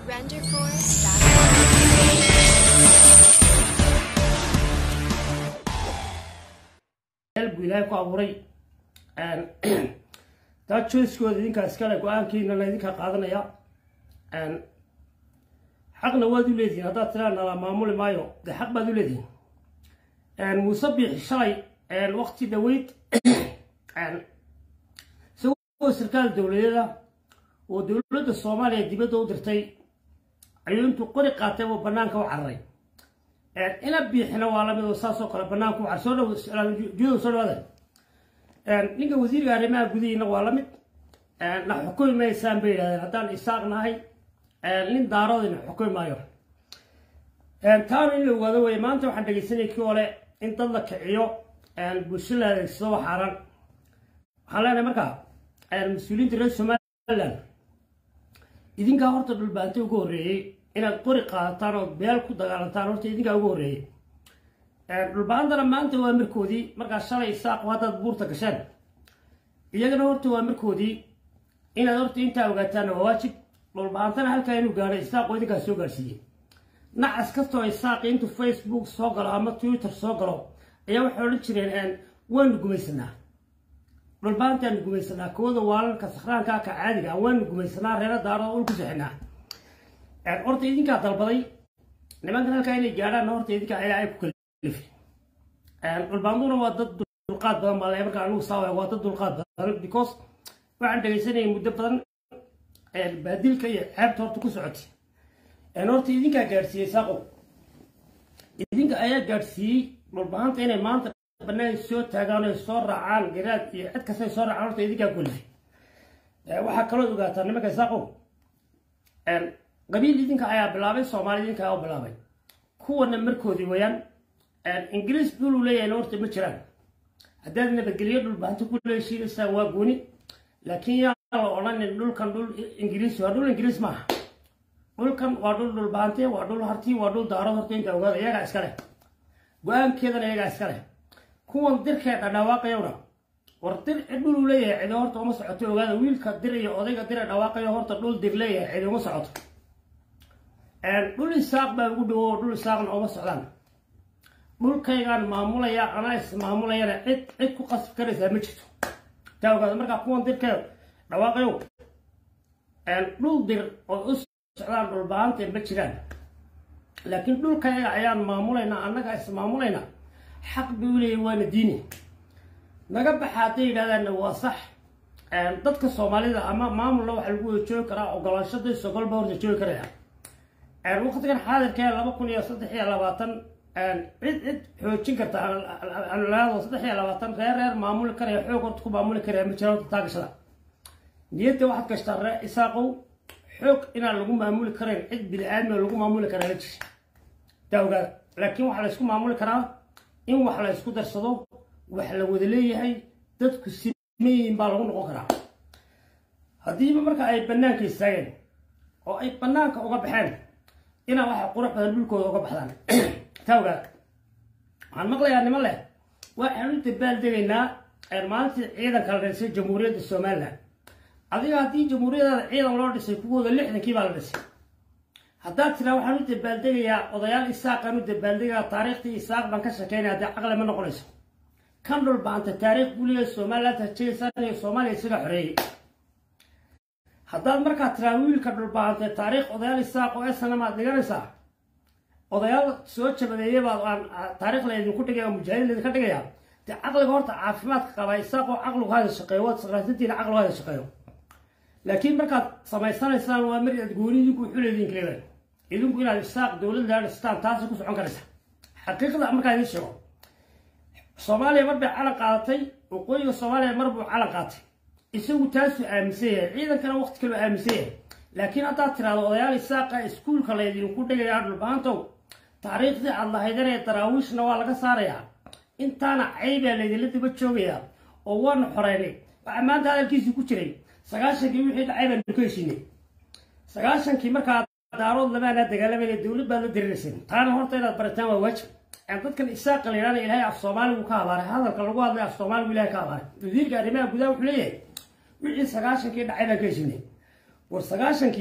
إلهي كأبوري تأشوز كود ذيك أسكال قوان كينا ذيك قاضنا يا حقنا وادو لذي هذا ترى على معمول مايو ده حق بدو لذي مصبح شاي الوقت دويت سووا سركال الدولية ودولة الصومالية دي بدو درتي عيون تقري قاتل وبنانك وعري أنا بيحنا وعلى من وصاصو كلا بنانك وعرسونا جودو صار هذا نيجا وزير قارما جودينا وعلى من نحكم ما يسام بيدا هذا إساقنا هاي لين دارودنا حكم ما يور كانوا اللي وذو ما أنتم حد جالسين كوله أنت الله كعيو بوشلا الصبح حرام حالا نمركا المسؤولين ترى سمالا إذن كهرت بالبنت وجوري إن الطريقة ترى بيالكو دجال ترى إذن كهوري البنت لما أنت وامركودي مركا شرع إساق وهذا بورتك كشان إذا نورت وامركودي إن نورت أنت وقتنا واجب البنت أنا هل كانوا قارئ إساق وإذن كسوق رسي نعس كستو إساق أنتو فيسبوك صقرا أما تويتر صقرا أيام حولت شرين أن وين قميصنا البنت أن قميصنا كود وال كسخران كا عادي وين قميصنا رينا دارا ونكسحنا الأرض إذن كاتربضي لما كان كاين جارا نورت إذن كاين كلف البنتنا وضد القاد بدن ما لا يبقى عنو سوا وضد القاد بدن because وعند سنة مدة بدن البديل كي عبت هرت كسعتي نورت إذن كجارسي ساقو إذن كأيات جارسي البنت أنا ما أنت بناء السود تاجان الصور عن جراد يتكسر الصور عن نورت إذن ككله وحكلوا دقاتنا ما كساقو قبيل إذن كأيا بلابي سومالي إذن كأو بلابي هو نمركودي ويان الإنجليز بيقولوا لي نورت مشران هذا بقولي البنت كل شيء سوا بوني لكن يا الله دول كان دول إنجليز ودول إنجليز ما دول كان ودول البنت ودول هرتي ودول دارو هرتين كأوغا يا عسكري وأم كذا يا عسكري كون درك أنا واقع يورا ورتل بيقولوا لي إذا هرت وما سعته وهذا ويل كدر يأذيك كدر أنا واقع هرت دول در لي إذا ما سعته دول الساق بيقولوا دول الساق وما سعلان دول كيان معمولة يا أنا معمولة يا عد كقص كريسة مشيتو تاوغا مركا كون درك أنا واقع يو دول در أس سعلان دول بانت بتشران لكن دول كيان عيان معمولة أنا كاس معمولة حق بيقولي وين ديني نجب حاتي هذا إنه وصح ضدك الصومالي أما معمول لو حلقوا يشوي كرا وقال شد السقال بورد يشوي كرا الوقت كان حاضر كان لما كن يصدق على وطن عد حوتشين كرتا على لا وصدق على وطن غير معمول كرا حوك تكون معمول كرا مشروع تاجسلا نيت واحد كشتر إساقو حوك إن اللقوم معمول كرا عد بالعلم اللقوم معمول كرا ليش تاوجا لكن واحد يسكون معمول كرا إن واحد يسكون درسه واحد لو ذليه هاي تدك السمين بالغون أخرى هذه بمركا أي بنانك يستعين أو أي بنانك أو بحال إنا واحد قرح بالبلكو أو بحال تاوجا عن مقلة يعني مقلة واحد تبال دينا المالت إذا كان رئيس جمهورية الصومال هذه جمهورية إذا ولاد السكوت اللي إحنا كيف على رأسي هذا ترى واحد تبال دينا وضيال إساق كانوا تبال دينا تاريخ إساق بنكش كين هذا أغلى من نقولش كم دول بانت تاريخ بولي الصومال تشيل سنة الصومال يصير حري هذا المركز تراويل كدول بانت تاريخ وضيال إساق وإسنا ما تقدر إساق وضيال سوتش بديه بعض تاريخ اللي يكون تجاه مجاهد اللي كتجاه تعقل قرط عفمات كبا إساق وعقل هذا الشقيوات صغرتي لعقل هذا الشقيو لكن مركز سمايسان إسلام وأمر تقولي يكون حلو ذين كلام إذا كنا الإساق دولة دار الإسلام تاسك وسعون كرسة حقيقة أمر كان يشوف الصومالية مربع على قاطي وقوي الصومالية مربع على قاطي يسوي تاسو أمسية إذا كان وقت كله أمسية لكن أتذكر الوضيال الساقة سكول كله يكون تجي يعرف البانتو تاريخ ذي الله هيدر تراويش نوال قصاريا إنت أنا عيبة اللي تبتشوفيها ووان حريني وعمان هذا الكيس يكشري سقاشن كي وحيد عيبة نكويشيني سقاشن كي مركا دارود لما ندقل من الدولة بندرسين تانا هرت إلى بريطانيا ووجه عندك الإساق اللي أنا إلهي في الصومال وكابر هذا الكلام اللي في الصومال ولا كابر يدير قادمين بجدا وحليه وعي سقاشن كي عيبة كويشيني والسقاشن كي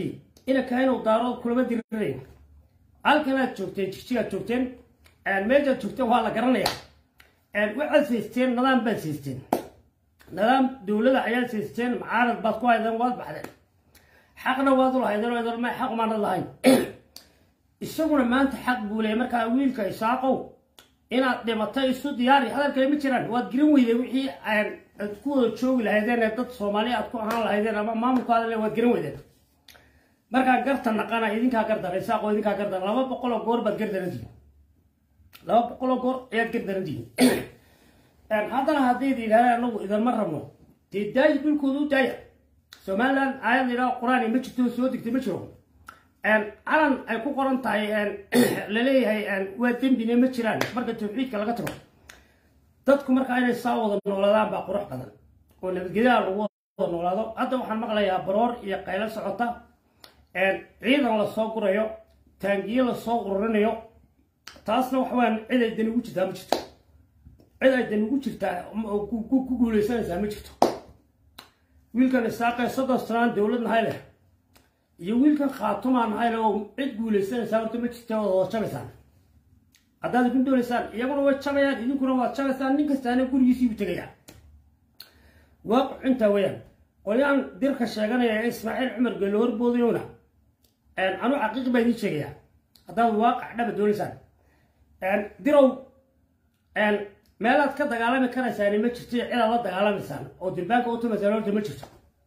إنا كانوا دارود كل ما ديرين halkanaad joogteen jigjigaad joogteen meeshaad joogteen waa la garanayaa waxaad siisteen nidaam baad siisteen nidaam dowladda ayaad siisteen mucaarad baad ku haydeen waad baxdeen xaqna waad u lahaydeen oo idan ma xaq maanad lahayn isaguna maanta xaq buu leeyahay markaa wiilka isaaqow inaad dhimatay isu diyaari hadalkay ma jiraan waad girin weyday wixii aad ku wada joogi lahaydeen dad Soomaali aad ku ahaan lahaydeen ama maamulkaada le waad girin weydeen marka garta naqana idinka garta isaaqo idinka garta 200 goor baad gardarantiin 200 goor ayaad gardarantiin haddana haddii ilaahay anagu idan ma rabno tidaay dhulkoodu daaya Somaliland ayad ila quraani ma jirto soo digtay ma jiro calan ay ku qoran tahay la leeyahay waa dambina ma jiraan marka tawxiidka laga tago dadku marka inay soo wada noolaadaan baa qurux badan oo nabadgelyo lagu wada noolaado hadda waxaan maqlayaa baroor iyo qaylo socota ciidan la soo gurayo taangiyo la soo ururinayo taasna wax waan cid ay dan ugu jirtaa ma jirto cid ay dan ugu jirtaa ku guuleysanaysaa ma jirto wiilkan isaaqay sadastaan dawladna hayle iyo wiilkan khaatumaan hayle oo cid guuleysanaysaa horta ma jirto oo jabaysaan haddaad ku doonaysaan iyaguna way jabayaan idinkuna waad jabaysaan nin kastaana gurigiisii u tagayaa waaqic inta weeyaan qolyaan dirka sheeganaya Ismaaciil Cumar Geelo horboodayna anu xaqiiq baa idin sheegaya haddaad waaqic dhaba doonaysaan dirow meelaad ka dagaalami karaysaan ma jirto cid aad la dagaalamaysaan oo dilbaanka u tumaysaan horta ma jirto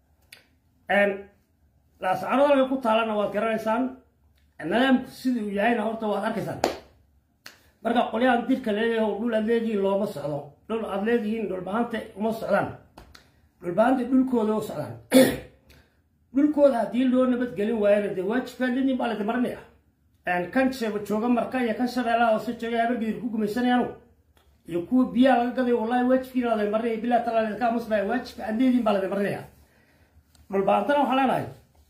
la saarada ku taalana waad garanaysaan nidaamku siduu yahayna horta waad arkaysaan marka qolyaan dirka leeyahay dhul adeegii looma socdo dhul adeegiin dhul bahanta uma socdaan dhulbaanta dhulkooda u socdaan dhulkooda haddii loo nabadgelin waayana dee waajibka dhinin baa la dimarnaya kan jooga marka iyo kan shabeellaha hoose jooga habargedir ku gumaysanayaan iyo kuwa biyaha laga gaday wallahi waajibkiina la dimarnaya bilaa talaaleed ka musbaa waajibka adeedin baa la dimarnaya dhulbaantana waxaa leenahay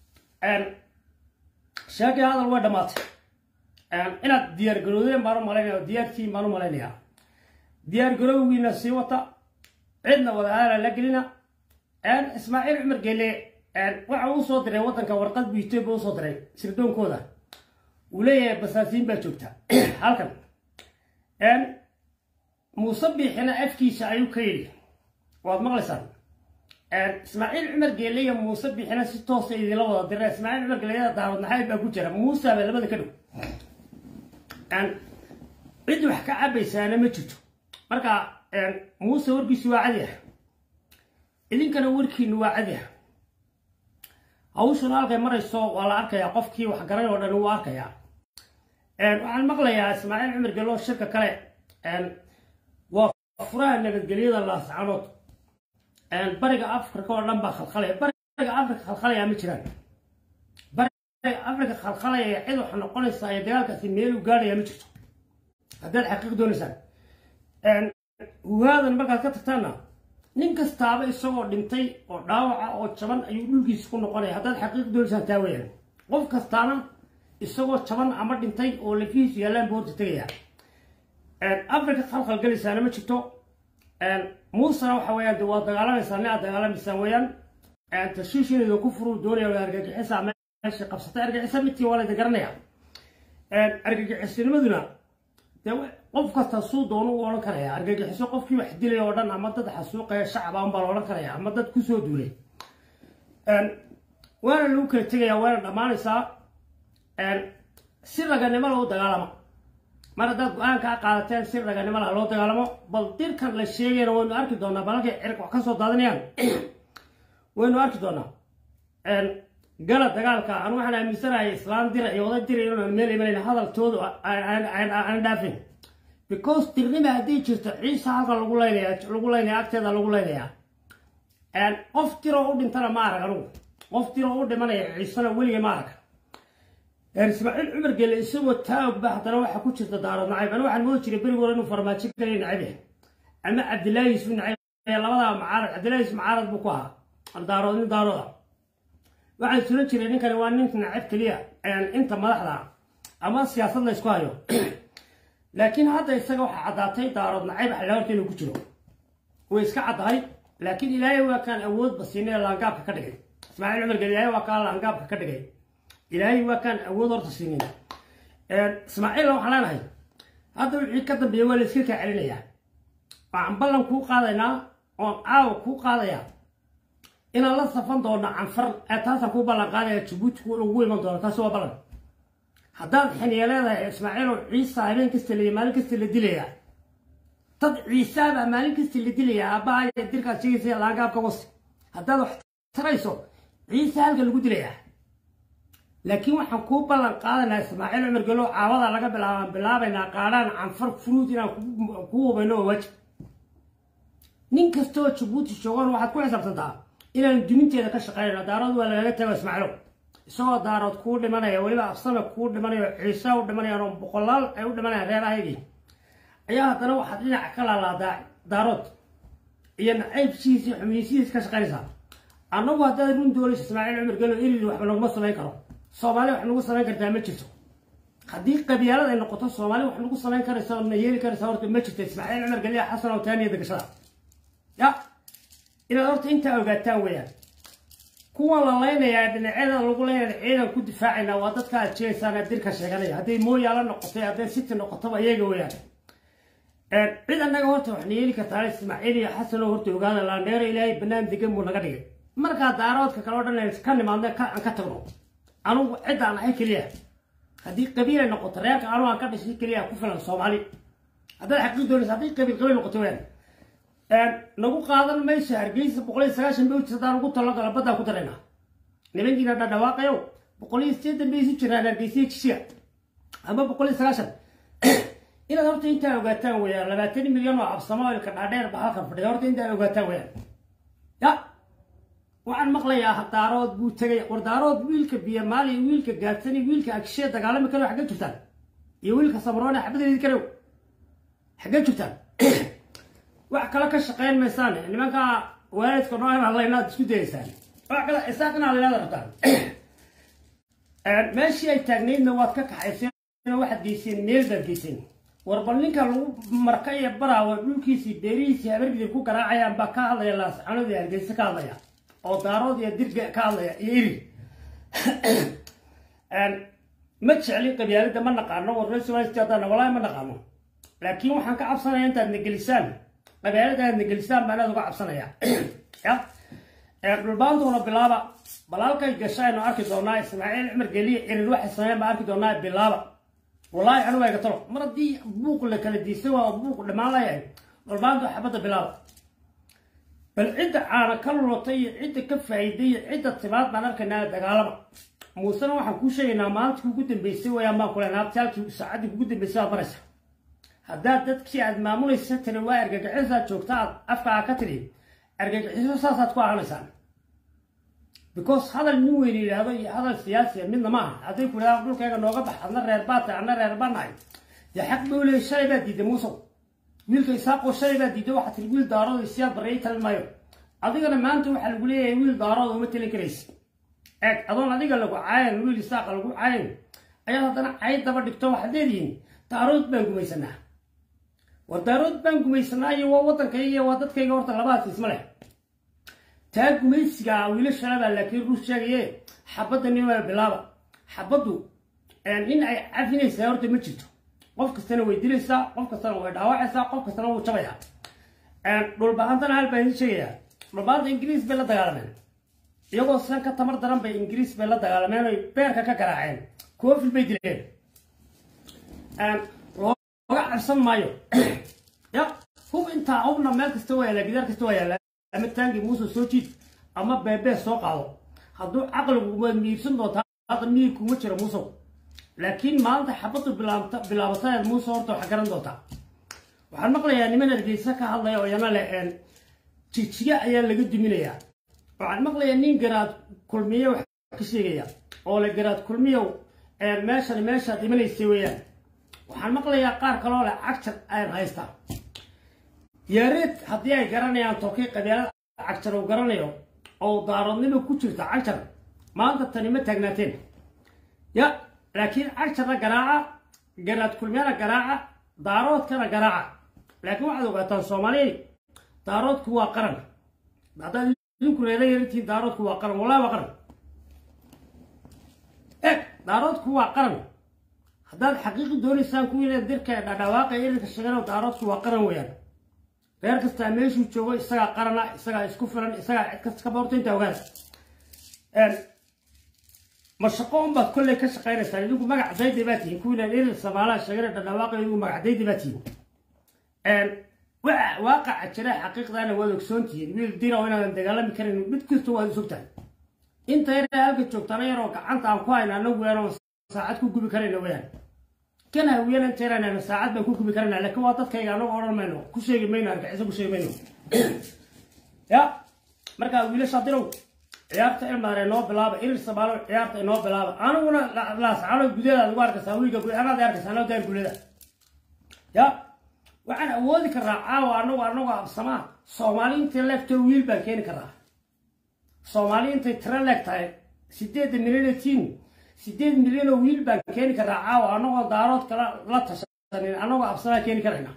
sheekii hadal waa dhammaatay inaad diyaar garoodeen baan u malaynaya diyaartiin baan u malaynaya diyaar garowgiina sii wata cidna wada hadala la gelina Ismaaciil Cumar Geele waxa uu soo diray wadanka warqad biitay buu soo diray sirdoonkooda uu leeyahay basaasiin baa joogta halkan Muuse Biixina afkiisa ayuu ka yiri waad maqlaysaan Ismaaciil Cumar Geele iyo Muuse Biixina si toos ah idin la wada diray Ismaaciil Cumar Geele daarad naxay baa ku jira Muuse baa labada ka dhow cid wax ka cabaysaana ma jirto marka Muuse warkiisu waa cadi idinkana warkiinu waa cadi hawshan halkay marayso waa la arkayaa qofkii wax garay oo dhan uu arkayaa waxaan maqlayaa Ismaaciil Cumar Geele shirka kale waa furaha nabadgelyada la socdo bariga Afrika oo dhan baa khalkhalay bariga Afrika khalkhalaya ma jiraan bariga Afrika khalkhalaya cid wax noqonaysa ay dagaalkaasi meel u gaaraya ma jirto haddaad xaqiiq doonaysaan وهذا المركز كتبتنا ننكس تابع السوق دمتي أو داوع أو شبان أيقول لك يسكون قرية هذا الحقيقة دول سنتاوية قف كستانا السوق شبان عمر دمتي أو لفيس يلان بود تريا أفريقيا خلق الجلسة أنا ما شفتو موسى وحويان دوات دعالة سنة دعالة مسويان تشوشين إذا كفروا دوري ولا أرجع حساب ماشي قبضة أرجع حساب متي ولا ذكرناها أرجع حسين مدنا qof kasta soo doono oo karaya argagixiso qofkii wax dilay oo dhan ama dad xasuuqay shacab aan bal oo karaya ama dad ku soo duulay waana loo kala tagaya waana dhamaanaysaa sirraganimo loo dagaalamo mar dad go'aan ka qaadateen sirraganimo loo dagaalamo bal dirkan la sheegay waynu arki doonaa balka cirka wax ka soo daadanayaan waynu arki doonaa gala dagaalka aan waxaan aaminsanahay islaan dir iyo wada dir inuu meel iman hadaltoodu aan dhaafin because tirnima hadii jirto ciisa halka lagu leeyahay agteeda lagu leeyahay qof tiro u dhintana ma arag anigu qof tiro u dhimanaya ciisana weliga ma arag Ismaaciil Cumar Geele isagoo taag baa hadana waxa ku jirta daarad nacayb ana waxaan moo jiray barigoor inuu farmaajo galay nacayb ama Cabdilaahi ismu nacayb labada macaarad Cabdilaahi ismu macaarad buu ku ahaa daaroda waxaan soo jiray ninkan waa nin nacayb kaliya inta madaxda ama siyaasad la isku hayo laakiin hadda isaga waxa cadaatay daarad nacayb xalaarta inuu ku jiro way iska cadahay laakiin ilaahay waa kan awood basiinay laangaabka ka dhigay Ismaaciil Cumar Geele waa kan laangaabka ka dhigay إلهي وكان أول ضرط السنين إسماعيل لو حلال هاي هذا العكاد بيوال السكة علينا يعني وعن بلن كو قاضينا وعاو كو قاضيا إن الله صفان دونا عن فرق أتاسا كو بلن قاضيا تشبوت كو لغوي من دونا تاسوا بلن هذا حنيالا إسماعيل وعيسى هبين كستلي مالك كستلي دليا تد عيسى مالك كستلي دليا أبا يديرك شيء سي لاقاب كوس هذا تريسو عيسى هلك لغو دليا لكن waxaan ku balan qaadanaa Ismaaciil Umar Galo caawada laga bilaabayna qaadaan aan farq furuud inaan ku wabano waj nin kasto Djibouti joogan waxaad ku xisaabtantaa inaan duminteeda ka shaqeeyno daarad waa laga tago Ismaaciil isagoo daarad ku dhimanaya waliba afsana ku dhimanayo ciise u dhimanayo boqolaal ay u dhimanayaan reerahaygii ayaa haddana waxaad dhinac ka laalaadaa daarad iyo nacaybsiisa iyo xumiysiisa ka shaqeynaysaa annagu haddaad run doonayso Ismaaciil Umar Galo ilaa waxba laguma samayn karo Soomaali wax lagu sameyn kartaa ma jirto haddii qabiilada ay noqoto Soomaali wax lagu sameyn karayso ma yeeli karayso horta ma jirto Ismaaciil Umar Galo xasan oo taaniya degashada ya ila horta inta ogaataan weeyaan kuwa la leenayaa dhinacyada lagu leenayaa ciidan ku difaacayna waa dadka jeesana dirka sheeganaya haddii mooyaala noqotay haddii city noqoto ayaga weeyaan cid annaga horta wax yeeli kartaa Ismaaciil iyo xasan oo horta ogaana la dheer ilaahay banaan degan buu naga dhigay marka daaroodka kala dhan ka nimaadna ka tagno أنا عد عن أي كلية هذه قبيلة نقطة رياك أنا عن كذا شيء كلية كفلا الصومالي هذا الحقيقة دول هذه قبيلة نقطة وين نقول قاعدة ما يشهر جيس بقولي سكاشن بيوت ستار نقول طلق على بدأ كترنا نبين جينا ده دواقع يو بقولي استيد بيسي شرانا بيسي شيء أما بقولي سكاشن إلى دورت أنت وقتها ويا لما 2 مليون وعب سماوي كنادير بحاكم في دورت أنت وقتها ويا يا وعن مقليا دارود بو تغي وردارود ويلك بيمالي ويلك غاتني ويلك اكشي دغالم كلو حاجه جبتان يا ويلك صبرونه حبدي كلو حاجه جبتان wax kala ka shaqeyn meesaan nimanka waalidka noocan Allah inaad isku daysaan wax kala isaaqna la rabtaan meeshii ay taagneedna waad ka kaxayseen waxaad geyseen meel dalkiiseen warbalninka lagu markay baraawo dhulkiisii beerihiisii habargii ku garaacayaan ba ka hadlaya laas anadii argeysa ka hadlaya oo daarood iyo dirga ka hadlaya iri ma jecli qabyaalada ma naqaano waraysi waa istaadana walaal ma naqaano laakiin waxaan ka cabsanayaa intaad nagalisaan qabyaalada nagalisaan baan uga cabsanayaa ya dhulbaantuna bilaaba balaalkay gashaan arki doonaa Ismaaciil Umar Galo irin wax sameeyay ma arki doonaa bilaaba wallahi anu way gatalo maradii buuq la kala diisay waa buuq dhamaanayay dhulbaantu xabada bilaaba بل عدة عارة كلو طي عدة كفايدية عدة تبعات بنركنا دجالة موسنا وحكوا شيء نامات كوجود بيسوي يا ما كلنا بتاعك ساعات كوجود بيسوي برشة هذا تكشي عند معمول الستر وارجع عزة شوكتات أفكار كتري أرجع عزة صارت كوا على لسان because هذا النويري هذا السياسي من ما هذا يقول يقول كذا نوقف عنا الرباط عنا الرباط يحق بيقول الشيء بدي دموسه ويلك يساقو شيء بدي دو حتى الويل دارو السياد بريت المايو أديك ما أنتم حلقوا لي ويل دارو ومثل كريس أظن أديك لو عين ويل يساق لو عين أيها أنا عين تبى دكتور حديدين تارود بنكم يسنا والتارود بنكم يسنا يوا وطن كي وطن كي ورط غلبات اسمه تاج ميسجا ويل الشباب لكن روس شيء حبض النيوم بلابا حبضوا يعني إن عارفين سيارة متشتو قف كستنا ويدرسها قف كستنا ويدعوعها قف كستنا وشبيها دول بهانتنا هالبين شيء رباط إنجليز بلا دعالمين يقول سنك تمر درم بإنجليز بلا دعالمين ويبيرك ككراعين كوف البيدلين وقع عرسان مايو يا هو أنت عمرنا ما تستوي على جدار تستوي على أما تانجي موسى سوتشيت أما بيبي سوقعه هذو عقل وميرسون دوت هذا مير كومتشر موسى لكن ما أنت حبطوا بلا وسائل موسى ورتو حكران دوتا وحن مقلة يعني من الجيسة كهالله ويانا لأن تيجي أيام اللي قد منيا وحن مقلة يعني جراد كل مية وكسيريا أو لجراد كل مية ماشى دي من السويان وحن مقلة يا قار كلام أكثر أيام هايستا يا ريت هدي جراني عن توقيع قبيلة أكثر وجرانيو أو دارني له كتير أكثر ما أنت تنمي تجنتين يا لكن أكثر جراعة جراد كل مية جراعة دارات كنا جراعة لكن واحد وقتها الصومالي دارات كوا قرن بعد ذكر إلى يرتي دارات كوا قرن ولا بقرن إيه دارود كوا قرن هذا حقيقي دون إنسان كوينا درك دواقع اللي كشغله دارود كوا قرن وياه غير كستعملش وتشوفه إسقى قرنا إسقى إسكوفرن إسقى كسكبورتين توغان مشقون بس كل كشقين سالي يقول مقع زي دباتي كوينا إيه السبالة شغله دواقع يقول مقع زي دباتي واقع الشرع حقيقة أنا وذوق سنتي ويل دينا وأنا ندقلم كريم بتكتو وهذا سبتان أنت هنا هلك شوفتنا يروك عنت عم كواين أنا وأنا ساعات كوكو بكرين ويان كان ويانا أنت أنا ساعات بكوكو بكرين لكن وقت كي أنا أورا منه كل شيء منه أرجع كل شيء منه يا مركا ويل شاطرو عيارت إما رنو بلاب إير سبالو عيارت إنو بلاب أنا وأنا لا سألو جديد دوار كساوي كقول أنا دار كسانو دار جديد يا وأنا أودي كراعة وأنا أبصمة صومالين تلك تويل بكين كراعة صومالين تترلك تاي 6 مليون تين 6 مليون ويل بكين كراعة وأنا دارات كلا لا تشتني أنا أبصمة كين كراعة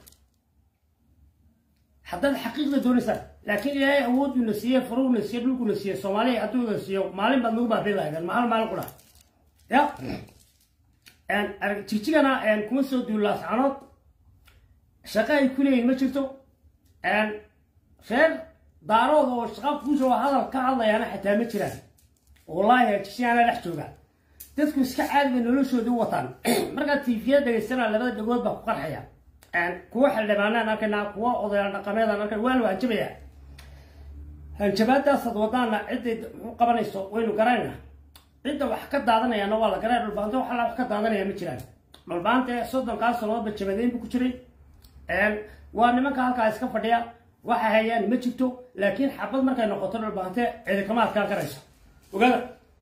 حتى الحقيقة دون سر لكن يا أود نسيه فرو نسيه لوك نسيه صومالي أتو نسيه مالين بندوب بيلا إذا مال كله يا أن تيجي أنا أن كم سو دولا سانات شقاي كلين ما شفتو أن خير دارود وشقاف فوجو هذا الكعضة يعني حتى ما ترى والله تشي أنا لحتوجا تذكر سكعاد من نلوشو دو وطن مرقت في فيدا السنة اللي بدأت تقول بقر حياة أن كوح اللي معنا كنا قوة وضيعنا قميضة أنا كنا وين وهنجبيها هنجبات صد وطننا عدة قبل يسوق وينو قرينا عدة وحكت دعنا يا نوال قرينا البانتو حلا وحكت دعنا يا متشران البانتو صدق قاس صلوات بالشبابين بكشري وأنا ما كان كايس كفديا وحهيا نمشيتو لكن حبل ما كان نقطر البانتة إذا كمان كان كريش وقال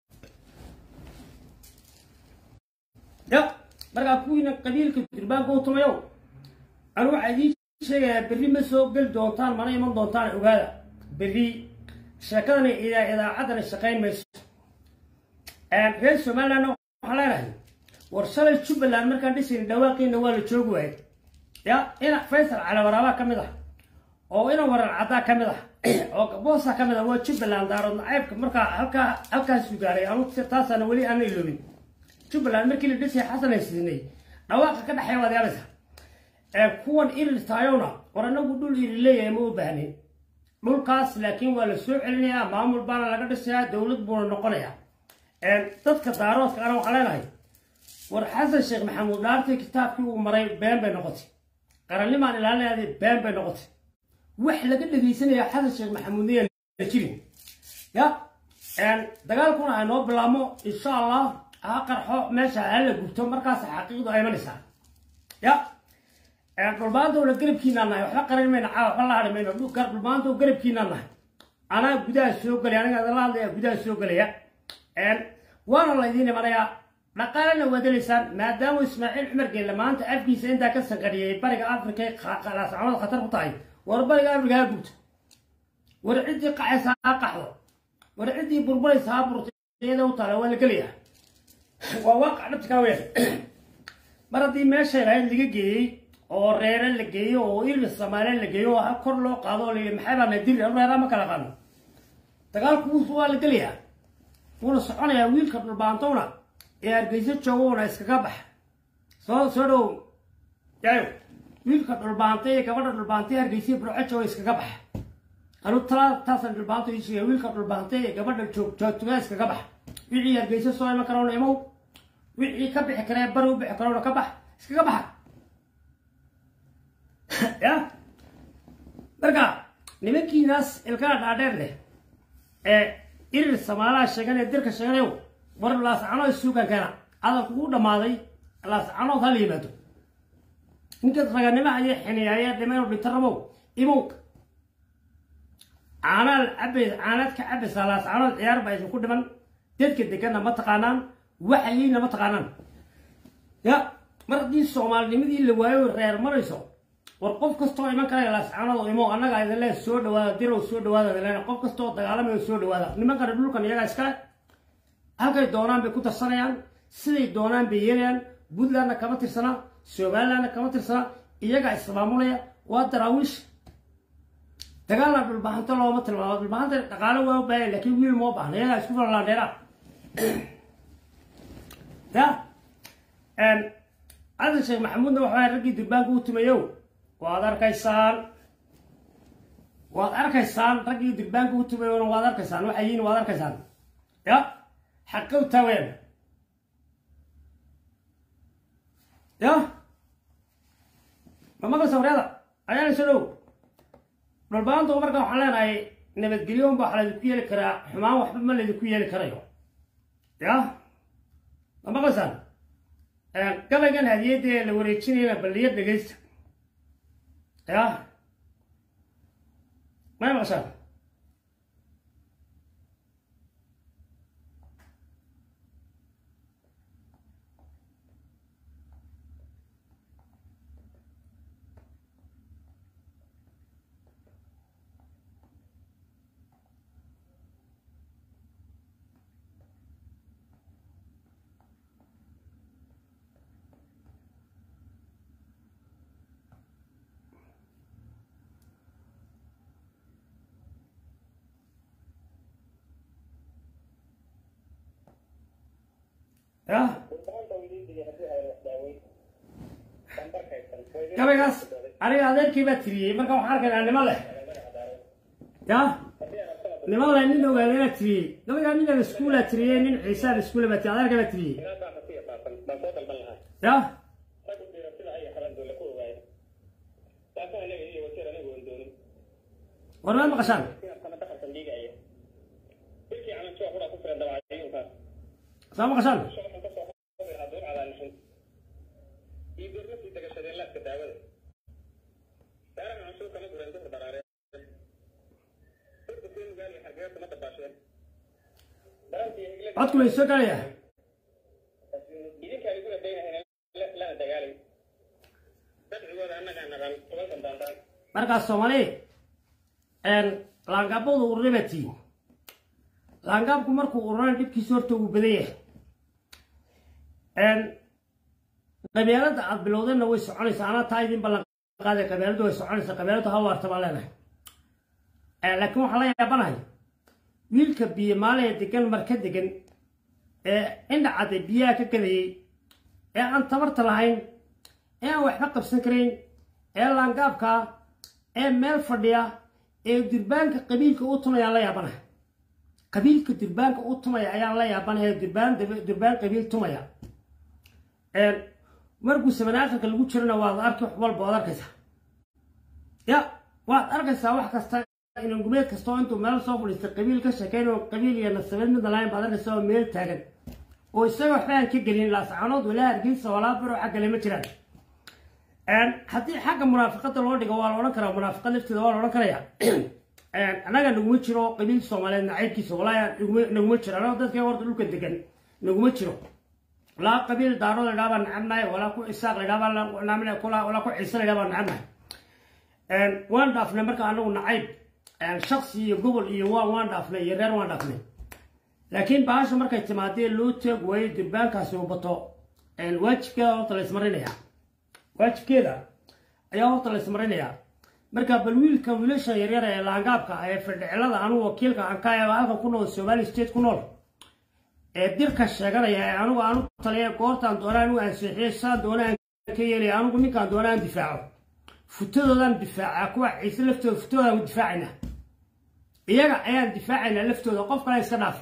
يا برجع كوينا قبيل كتربان قوتهم يوم أروح عديد شيء بري مسوق قل دونتان ما نيمان دونتان وقال بري شكلني إذا عدنا الشقين مش غير ما لنا حلاله ورسالة تشوف الأمريكان ديسين دواقي نوال تشوفه يا إنا فيصل على ورابا كمده أو إنا ورا العطاء كمده أو بوسا كمده هو تشوف الأندار عيب مركا هلكا سجاري أنا تاس أنا ولي أنا يلومين تشوف الأمريكي اللي ديسي حسن يسيني دواقي كده حيوان يارسها كون إير تايونا ورا نقول إيرليه مو بهني ملكاس لكن ولا سوء علنيا معمول بانا لقد سيا دولة بون نقليا تذكر دارات أنا وحلاله ورحسن الشيخ محمود دارتي كتاب كيو مري بين نقطي قرن لي ما الآن هذه بين نقطي وحلا قد في سنة يا حسن الشيخ محمودية نشرين يا دقال كنا عنو بلامو إن شاء الله آخر حق ماشى هلا قلتهم مركز حقيقة أيمن الساعة يا قربانته ولا قرب كينا ناي وحلا قرن من عاو والله هذا من يقول قربانته وقرب كينا ناي أنا بدأ السوق اللي أنا قاعد الله بدأ السوق اللي وأنا الله يديني مريا ما قالنا ودلسان ما دام إسماعيل عمر قال لما أنت أفكي سندا كسر قرية برجع أفريقيا خلاص عمل خطر قطعي وربنا أفريقيا بوت ورعدي قعسها قحوة ورعدي بربري صابر تيدا وطلع ولا قليها وواقع نتكاويه مرضي ماشي هاي اللي جي أو رير اللي جي أو إير السماء اللي جي أو هكر له قاضي اللي محبا ندير الرير ما كلا قانون تقال كوسوا اللي قليها ونصحنا يا ويل كبر بانتونا يا رجيت شوونا إسكابح صاروا يايو ويل كبر بانتي كبر البانتي رجيت بروح شو إسكابح أنا ترى تصل البانتو يشي ويل كبر بانتي كبر شو إسكابح ويلي رجيت سوي ما كانوا يمو ويلي كبح كنا برو بحكروا كبح إسكابح يا برجع نمكي ناس الكلام عادر له إير السماء شغال يدرك شغال يو ورا لاس عنو السوق كنا هذا كودا ماضي لاس عنو ثالي بدو إنك ترجعني ما هي حنيايات لما يروح يترموا يموك أنا الأبد أنا كأبد لاس عنو عيار بعيد كل من تذكر دكنا ما تقانن وحيينا ما تقانن يا مرضي الصومال نمدي اللي وايو غير مريسو ورقف كستو إما كان لاس عنو يمو أنا قاعد له سود وهذا ديرو سود وهذا لأن قف كستو تقالم يسود وهذا نما كان يقولوا كان يجا إسكال هالكي دوران بكوت السنة سيد دوران بيجيان بدلنا كم ترسنا سوالنا كم ترسنا يجا إسلاموليا وتراويش تقالنا بالبحث لو ما تلوا بالبحث تقالوا هو باي لكن ويل مو بحث يجا إسكال لا ديرا يا هذا الشيخ محمود وحنا رجي دبان قوت ميو وهذا أركيسان رجي دبان قوت ميو وهذا أركيسان وحيين وهذا أركيسان يا حقه توين يا ما قصة هذا أنا شنو ربان تو مركب حلنا أي نبت اليوم بحال ذكية الكرا حما وحب من الذكية الكرايو يا ما قصة قبل كان هذه دي الوريتشيني بالليل دقيست يا ما قصة يا قبل كاس أنا هذا كيف تري مركب حركة أنا ماله يا نماله إنه قال تري قبل كان إنه السكولة تري إن عيسى السكولة بتي هذا كيف تري يا ورنا مقصان سلام مقصان عدكم يسوق عليها مركز الصومالي أن لانقابو وربتي لانقابكم مركو وران دبكي صورته وبديه أن قبيلة عبد بلودنا ويسعني سنة تايدين بلان قاعدة قبيلة ويسعني قبيلة هوا ارتبالنا لكن وحلا يابناي ويلك بي مالي دكان مركز دكان إن عاد بيا كذي أن تمرت لهين وحنا قبسن كرين لانقابك ميل فرديا دربانك قبيلك أوتما يا الله يابناه قبيلك دربانك أوتما يا الله يابناه دربان قبيل توما يا مركو سمناخك اللي قلت لنا واحد أركي حوال بوادر كذا يا واحد أركي سواح كستا إن الجمهورية كستو أنتم مال صوب الاستقبال كشكاين وقبيل ينسبن من دلاين بعدين كستو ميل تاجن ويسوي حين كجلين لاس عنود ولا رجيس ولا برو حق اللي متشرد حتى حاجة مرافقة الورد جوال ولا كرا مرافقة لفت دوال ولا كرا أنا قاعد نقول قبيل الصومالي نعيد كيس ولا نقول أنا ده كي ورد لوك الدكان نقول لا قبيل دارو لدابا نعمنا ولا كو إساق لدابا نعمنا كلا ولا كو عيسى لدابا نعمنا وان دافنا مركا أنا نعيد شخصي قبل وان دافنا يرير وان دافنا لكن باش مركا اعتمادي لوتك ويد دبان كاسو بطو الوجه كده وطل اسمرينيا وجه كده أيها وطل اسمرينيا مركا بالويل كوليشا يرير لانقابك فرد علada أنا وكيلك عن كايا وعلك كنو السومالي ستيت كنو ديرك الشجرة يا أنا طلع قارتان دوران وأنسحيش صاد دوران كيلي أنا قمي كان دوران دفاعه فتوه دفاع أكوا عيسى لفته فتوه دفاعنا إيجا أيام دفاعنا لفته قف كلا يسقف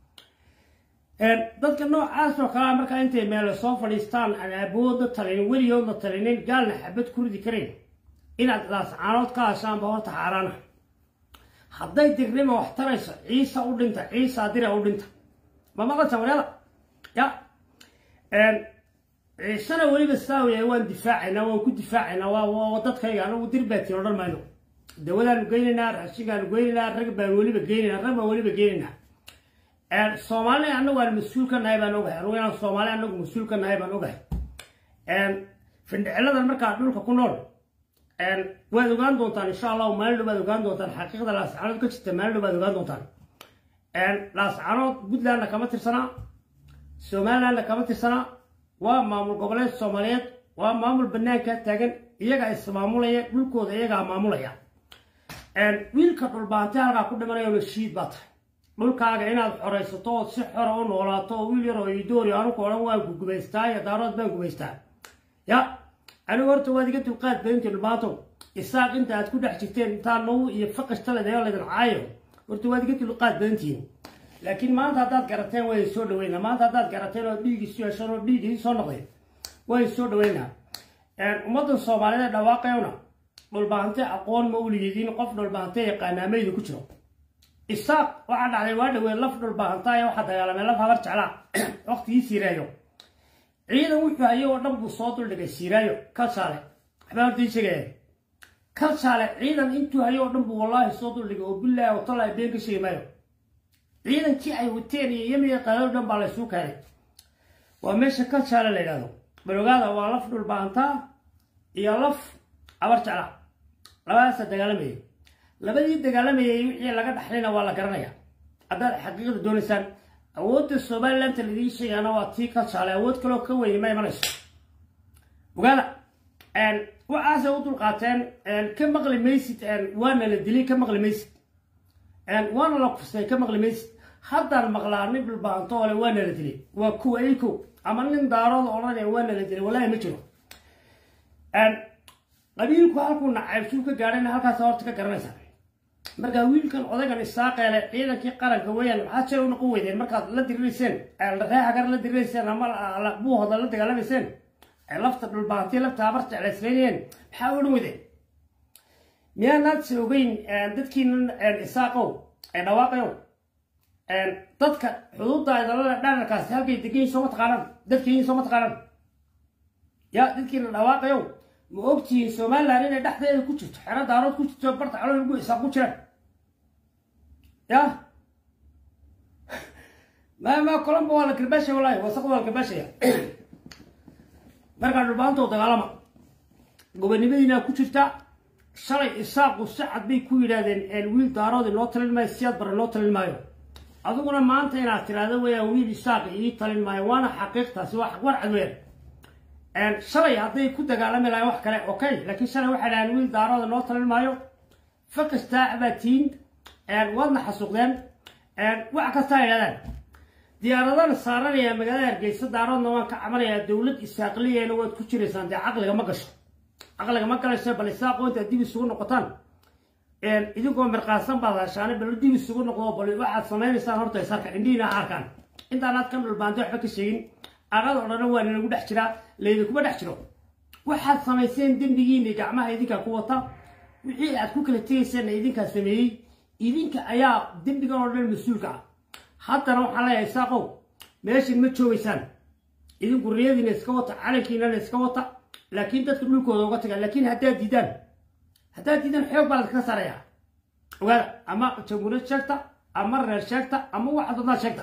ضد النوع عاصر كلام مركا أنت مال صوفريستان أنا بود طلعين وليوم طلعين قالنا حبيت كردي كريم إلى لاس عارض كاسان بورت حارنا حضيت تقريبا واحترس عيسى أودنت عيسى دير أودنت ما قلت ولا يا السنة ولي بساوي وان دفاعنا وكنت دفاعنا وضدك أنا ودير بيتي ولا ما له دولة نقولنا رأسينا نقولنا رقبة ولي بجينا رقبة ولي بجينا الصومالي أنا والمسؤول كان نائب نوجه روينا الصومالي أنا مسؤول كان نائب نوجه في العلة المركز دول ككونول وادوغان دونتان إن شاء الله ومالو وادوغان دونتان حقيقة الأسعار كتشت مالو وادوغان دونتان الأسعار قد لنا كم ترسنا سومالي لنا كم ترسنا ومعمول قبلات الصوماليات ومعمول بناك تاجن يجا اسمعمولية بالكود يجا معمولية ويل كتر بانتها كل ما يقول الشيء بات dhulkaaga inaad xoraysato oo si xor u noolaato oo wiil yar oo idoori aanu ku oran waan gugubaystaa iyo daarood baan gubaystaa ya anigu horta waad iga dulqaad badantiin dhulbaato isaaq inta aad ku dhex jirteen intaa now iyo faqashta leedahay laydin caayo horta waad iga dulqaad badantiin laakiin maanta haddaad garateen way soo dhaweynaa maanta haddaad garateen oo dhiigiisu yeeshaan oo dhiigii soo noqday way soo dhaweynaa ummaddan soomaaliyeed dhawaaqayona dhulbaante aqoon ma uligidiin qof dhulbaante yaqaanaa maydu ku jiro isaaq waxaa dhacday waa dhaween laf dhulbaantaaya waxaa dagaalamay laf habar jeclaa waqtigii siiraayo ciidan wuxuu hayay oo dhan buu soo duldhigay siiraayo kalshaale waxbaa hortii sheegaya kalshaale ciidan intuu hayay oo dhan buu wallaahi soo duldhigay oo bilaahi oo tallaahi been ka sheegi maayo ciidankii ay wateen iyo yamiga qaadoo dhan baa laysuu keenay waa meesha kalshaale la yidhahdo baloogaada waa laf dhulbaantaa iyo laf habar jeclaa labadaasa dagaalamayay labadii dagaalamayay wixii laga dhaxlayna waa la garanayaa haddaad xaqiiqada doonaysaan awoodda somaliland laidin sheegaana waa tii kalshaale awood kaloo ka weyni ma imanayso ogaada waxaasay u dulqaateen ka maqli maysid waana la dilay ka maqli maysid waana la kufsay ka maqli maysid haddaan maqlaa nin dhulbaanto ole waana la dilay waa kuwa iko ama nin daarooda odhanaya waana la dilay wallaahi ma jiro qabiilku halkuu nacaybsuu ka gaadhayna halkaas horta ka garanaysaa markaa wiilkan odaygan isaaqeele ciidankii qaranka weeyaan maxaad shay u noqon weydeen markaad la dirirayseen reexagar la dirirayseen ama buuhoda la dagaalamayseen lafta dhulbaantii lafta habar jeclaysleynayeen maxaa odhan weydeen miyaanaad se ogeyn dadkiinan isaaqow dhawaaqayow dadka xuduudda idalada dhanarkaasi halkay degayin sooma taqaanaan dadkiin sooma taqaanaan ya dadkiina dhawaaqayow ma ogtihiin somaliland inay dhexdeeda ku jirto xero daarood ku jirto barta calool lagu isaaq ku jiraan ya ma kolomba waa la garbaashaya wallaahi wasaq waa la garbaashaya markaa dhulbaantoo dagaalama gobonimadiina ku jirta shalay isaaqu sacad bay ku yidhaahdeen wiil daaroodi noo talin maayo siyaad bare noo talin maayo adiguna maanta inaad tiraahdo weeyaan wiil isaaqi ii talin maayo waana xaqiiqtaasi waa war cad weeyaan shalay hadday ku dagaalami lahayn wax kale okay laakiin shalay waxay dhahaan wiil daarooda noo talin maayo fakastaa abaatiin waadna xasuuqdeen wax kastaa yidhahdaan diyaaradana saaranaya magaalada hargeysa daaroodna waan ka cabanayaa dowlad isaaqliyeena waad ku jiraysaan dee caqliga ma gasho caqliga ma galayso bal isaaqo intaad dib isugu noqotaan idinkoo mirqaasan baad hashaane bal dib isugu noqdo bal waxaad samaynaysaan horta isarka indhihiina arkaan intaanaad kan dhulbaanto waxba ka sheegin arada oo dhan waa inagu dhex jiraa laydikuma dhex jiro waxaad samayseen dembigiina gacmaha idinkaa ku wata wixii aad ku kala tegayseenna idinkaa sameeyey idinka ayaa dembigan oo dhan mas-uulka ah haddana waxaan leeyahay isaaqow meeshin ma joogaysaan idinku riyadiina iska wata calankiinana iska wata laakiin dadka dhulkooda uga taga laakiin haddaad diidaan xoog baa ladkaga saarayaa ogaada ama jamhuuriyad sheegta ama reer sheegta ama waxaad wadnaad sheegta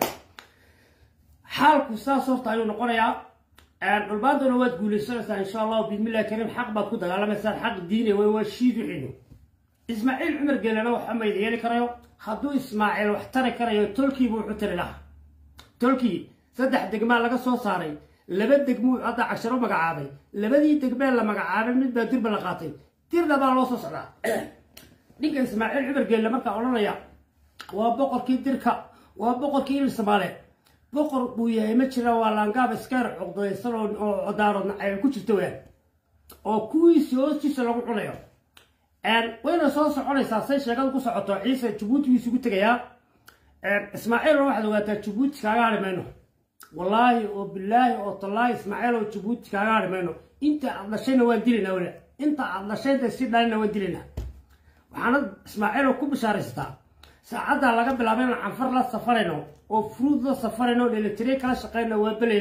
xaalku saas horta ayuu noqonayaa dhulbaantana waad guulaysanaysaa insha allahu bismillahi kariim xaq baad ku dagaalamaysaan xaq diine waa shiid wixiinu ismaaciil cumar geelana waxa mayda yeeli karayo hadduu ismaaciil wax tari karayo tolkiibu wuxuu tari lahaa tolkii 3 degmaa laga soo saaray 2 degmuu hadda casharo magacaabay 2dii degmee la magacaabay mid baa dirba la qaatay dirna baa loo soo socdaa ninka ismaaciil cumar geelle markaa odhanaya waa boqorkii dirka waa boqorkii il Soomaaliyeed boqor buu yahay ma jira waa laangaab iskaar cuqdaysan oo daaroodna ay ku jirto weeyaan oo kuwiisi hoostiisa lagu cunayo wayna soo soconaysaa say sheegadu ku socoto ciise Jabuuti isugu tagayaa ismaaciil waxaad ogaataa Jabuuti kaaga hadhi mayno wallaahi oo bilaahi oo tallaahi ismaaciil oo Jabuuti kaaga hadhi mayno inta aad dhashayna waan dilaynaa wala inta aad dhashayna si dhalina waan dilaynaa waxaana ismaaciil ku bishaaraystaa saacada laga bilaabay in canfar la safarayno oo fruud la safarayno dheelitiray kala shaqeyno waa bal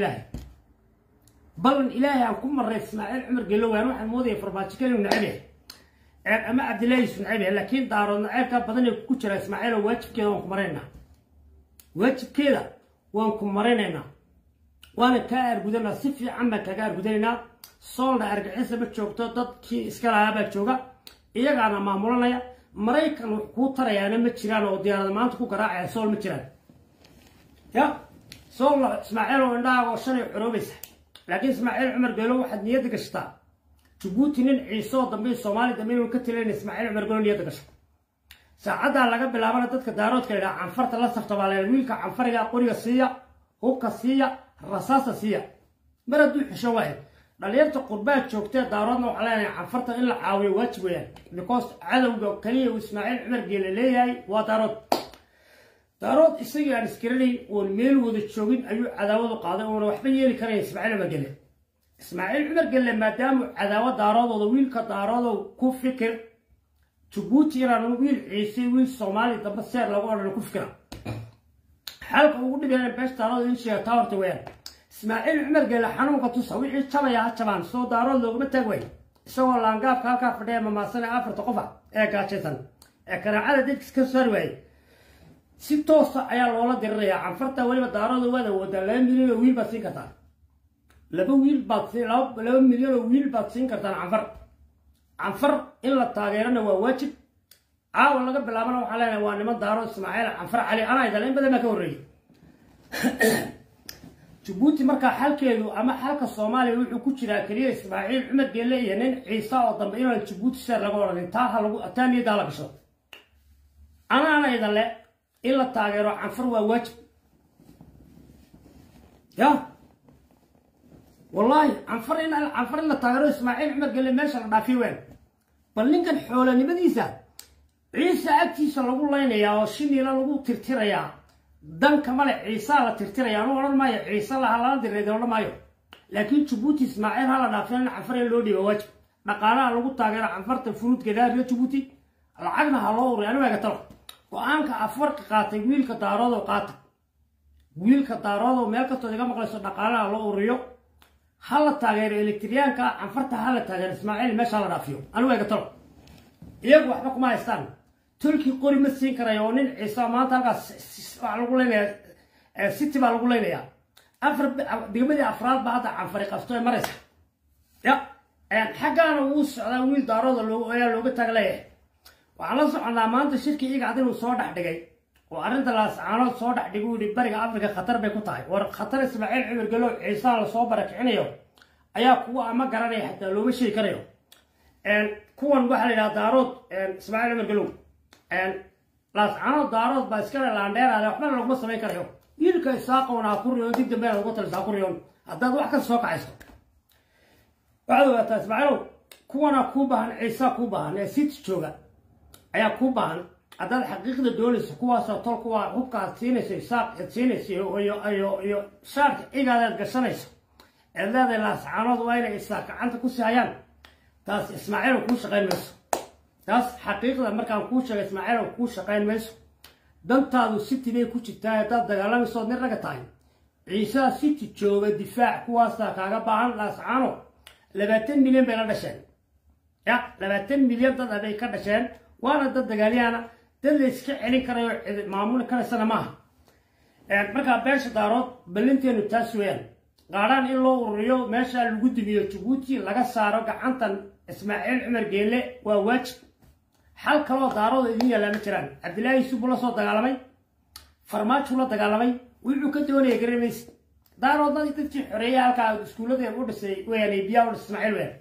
balan ilaahay aan ku maray ismaaciil cumar geelo waan waxaan moodayay farmaajo kale inuu nacay ama abdilaahi sunaybe laakiin daarood nacaybka badan ee ku jira ismaaciil waajibkeeda waan ku maraynaa waana ka argudana si fiican ma kaga argudanayna soolda argixisa ma joogto dadkii iska lahaa baa jooga iyagaana maamulanaya maraykan wax ku tarayaana ma jiraan oo diyaarad maanta ku garaacaya sool ma jiraan ya sool ismaaciil oo indhaha shanay xoroobaysa laakiin ismaaciil cumar geelo waxaad niyad gashtaa Jabuuti nin ciiso dambe Soomaali dambe inuu ka tileen ismaaciil cumar geelo niyad gasho saacada laga bilaabana dadka daaroodka ila canfarta la safta baa wiilka canfariga qoriga siiya hubka siiya rasaasa siiya maradu xisho waay dhalinyarta qurbaad joogtay daaroodna waxa leenahay canfarta in la caawiyo waajib weeyaan because cadawga kaliya Ismaaciil Cumar Geele leeyahay waa daarood isaga aan iskirnay oo meel wada joogin ayuu cadaawadu qaaday oo waxba yeeli karay Ismaaciil Cumar Geele Ismaaciil Cumar Geele maadaama cadaawada daaroodooda wiilka daaroodoo ku fikir Djibouti inaan wiil ciise wiil Soomaali daba seer lagu ordo ku fikira halka ugu dhibeen bees daarood in sheegay tawarta weeyaan Ismaaciil Cumar Geele xanuunka tusa wixii jabaya jabaan soo daarood looguma taagway isagoo laangaafka halka fadhiya mamaasana afarta qof ee gaajaysan ee karaacada dadka ka soo waayay si toos ah ayaa loola dirirayaa canfarta waliba daarood wada 2 milyan oo wiil baad siin kartaa 2 milyan oo wiil baad siin kartaa canfar in la taageerana waa waajib caawa laga bilaabana waxa leenahay waa niman daarood Ismaaciil canfar cali ana idin in badan ka horeeyay Djibouti marka xalkeedu ama xalka Soomaaliya wuxuu ku jiraa kaliya Ismaaciil Cumar Geele iyo nin ciise oo dambe inuu Djibouti sar laga oranay taa lagu ataaniyo daala gasho ana idin le in la taageero canfar waa waajib ya wallahi canfar in la taageero Ismaaciil Cumar Geele meesha la dhaafiyo weyn bal ninkan xoolanimadiisa ciise agtiisa lagu leynayaa oo shiniila lagu tirtirayaa danka male ciise la tirtirayaa oo oran maayo ciise la halala direedo oran maayo laakiin Djibouti Ismaaciil hala dhaafin canfar loo dhiibo waajib dhaqaalaha lagu taageero canfarta furuud gadaar iyo Djibouti lacagna ha loo ururiyo aniga talo go'aanka afarka qaatay wiilka daarood oo qaata wiilka daarood oo meel kastoo iga maqlayso dhaqaalaha loo ururiyo hala taageero elektriyaanka canfarta hala taageero Ismaaciil meesha la dhaafiyo aniga talo iyagu waxba kuma haystaan tulki qori ma siin karayo nin ciise maanta halkaas wax lagu leenayaa city baa lagu leenayaa afar degmadii afraad baa hadda canfari qabto ee maraysa ya xaggaana uu socdaa wiil daarood looga taagleeyahay waxaan la soconaa maanta shirki iga cadin uu soo dhaxdhigay oo arrinta laascaanood soo dhaxdhigay uu yidhi bariga Afrika khatar bay ku tahay war khatar Ismaaciil Cumar Geele ciise la soo barakicinayo ayaa kuwa ama garanaya xataa looma sheegi karayo kuwan waxa la yiraahdaa daarood Ismaaciil Cumar Geele laascaanood daarood baa iska laandheeraada waxba laguma samayn karayo wiilka isaaqoona ku riyo dib dambe lagu talsaa ku riyo haddaad wax ka soo kacayso waxaad ogaataa Ismaaciil kuwana ku baahan ciise ku baahan ee sit jooga ayaa ku baahan haddaad xaqiiqda doonayso kuwaasoo tol kuwa hubkaad siinayso isaaq siinayso iyo shaarka igaadaad gashanayso eedaada laascaanood waa inay isaaq gacanta ku siiyaan taas Ismaaciil ku shaqayn mayso taas xaqiiqda markaan ku sheegay Ismaaciil ku shaqayn mayso dantaadu city bay ku jirtaa haddaad dagaalamayso nin raga tahay ciise city jooga difaac kuwaasa kaaga baahan laascaanood 20 milyan bay la dhasheen ya 20 milyan dad ay ka dhasheen waana dad dagaalyaana dad la iska celin karayo maamul karaysana maaha marka beesha daarood balinteenu taas weeyaan qaaraan in loo ururiyo meesha lagu dibiyo Djibouti laga saaro gacantan Ismaaciil Cumar Geele waa waajib xal kale oo daarood idin yeelan jiraan Cabdilaahi Subu la soo dagaalamay farmaajo la dagaalamay wuxuu ka doonayay gareemis daarood dadkii xoreeyay halka iskuulada u dhisay weeyaan biyaa u Ismaaciil weeyaan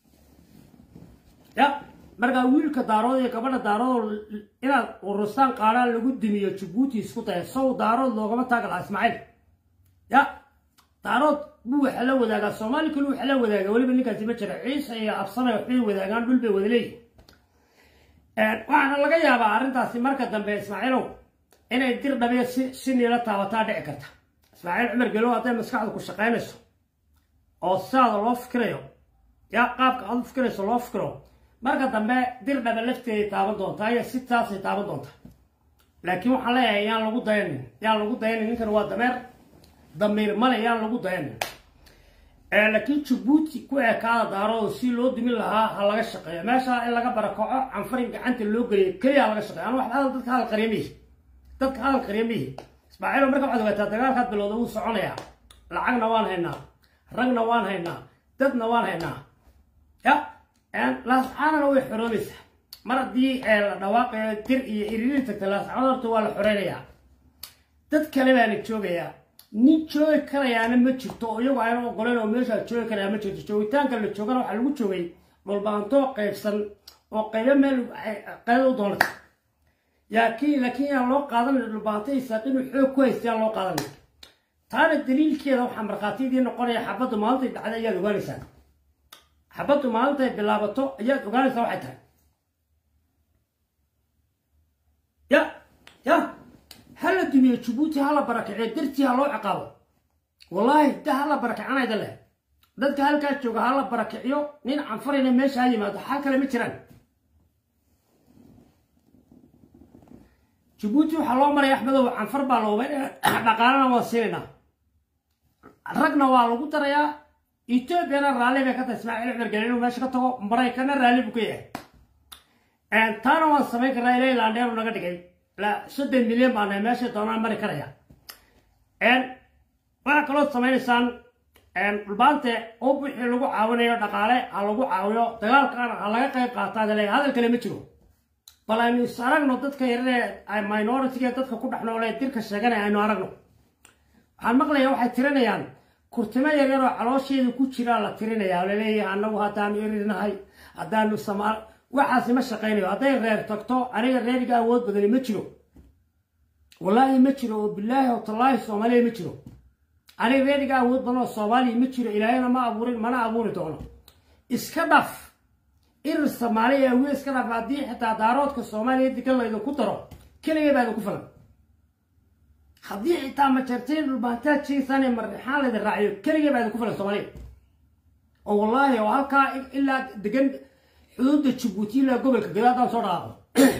ya marka wiilka daarood iyo gabadha daarood inaad urustaan qaaraan lagu dimiyo Djibouti isku tahay soo daarood loogama taagala Ismaaciil ya daarood buu waxa la wadaaga Soomaali kale waxa la wadaaga waliba ninkaasi ma jira ciise iyo absana waxay wadaagaan dhul bay wada leeyihiin waxaana laga yaabaa arrintaasi marka dambe Ismaaciil inay dir dhabiyo si niila taabataa dhici karta Ismaaciil Cumar Geele hadday maskaxdu ku shaqaynayso oo saada loo fikirayo ya qaabka aad fikirayso loo fikiro marka dambe dir dhaba lafteeda taaban doontaa iyo si taasay taaban doontaa laakiin waxaan leeyahay yaan lagu daynin ninkan waa dameer male yaan lagu daynin laakiin Djibouti ku eekaada daarood si loo dimin lahaa ha laga shaqeeyo meesha in laga barakaco canfarin gacanta loo geliyo kaliya laga shaqeeyo aan wax dadka hal qariimihi Ismaaciil marka waxaad ogaataa dagaalka bilowda uu soconaya lacagna waan haynaa ragna waan haynaa dadna waan haynaa ya laascaanana way xoroobaysaa mar haddii la dhawaaqayo dir iyo iriiri tagta laascaanada waa la xoreynayaa dad kale baa la joogayaa nin joogi karayaana ma jirto oo iyagu ayna ogoleen oo meesha joogi karaya ma jirto joogitaanka la joogana waxaa lagu joogay dhulbaanto qaybsan oo qaybo meel qaybo u doonata لكن يا لو قادن الباطي ساقين وحوق كويس يا لو قادن تانا الدليل كذا وحمرقاتي دي نقول حبته مالتي بعد اياد وغانيسان حبته مالتي بلابطو اياد وغانيسان وحدها يا هل الدنيا جبوتي هلا بركة درتي هلا عقابه والله ده هلا بركة أنا يدله dadka halka jooga hala barakiciyo nin canfarina meesha ha yimaado xal kale ma jiraan Djibouti waxa loo maray Axmed oo canfar baa loo weeray dhaqaalana waa siinayna ragna waa lagu darayaa Ethiopia raali bay ka tahay Ismaaciil Cumar Galino meesha ka tago Mareykanna raali buu ka yahay taana waa sameey karaa ilaa Landheer naga dhigay la 3 milyan baan meesha doonaan mari karaya waxa kaloo sameeysan dhulbaante oo wixii lagu caawinayo dhaqaale lagu caawiyo dagaalkan laga qayb qaataa hadal kale ma jiro bal aynu saragno dadka yaree ay minority-ga dadka ku dhaxnoolay dirka sheeganay aynu aragno waxaan maqlayaa waxay tirinayaan kurtimo yaryar oo caloosheedu ku jira la tirinayaa oo leeyahay anagu haddaan irinahay haddaan Soomaal waxaas ma shaqeynayo hadday reer tagto aniga reeriga awood badan ma jiro wallahi ma jiro billahi wa tallahi Soomaaliya ma jiro أنا رأيك أود بنا صوالي متشر إلى هنا ما أبورين ما أنا أبورين تونا إسكندف الصومالية هو إسكندف عادي حتى دارات كالصومالية دي كلا إذا كتروا كل يوم بعد كفلا خدي حتى ما ترتين الباتات شيء ثاني مرة حالة الرعي كل يوم بعد كفلا الصومالية والله وهالك إلا دقن حدود جيبوتي لا قبل كجلاد صورة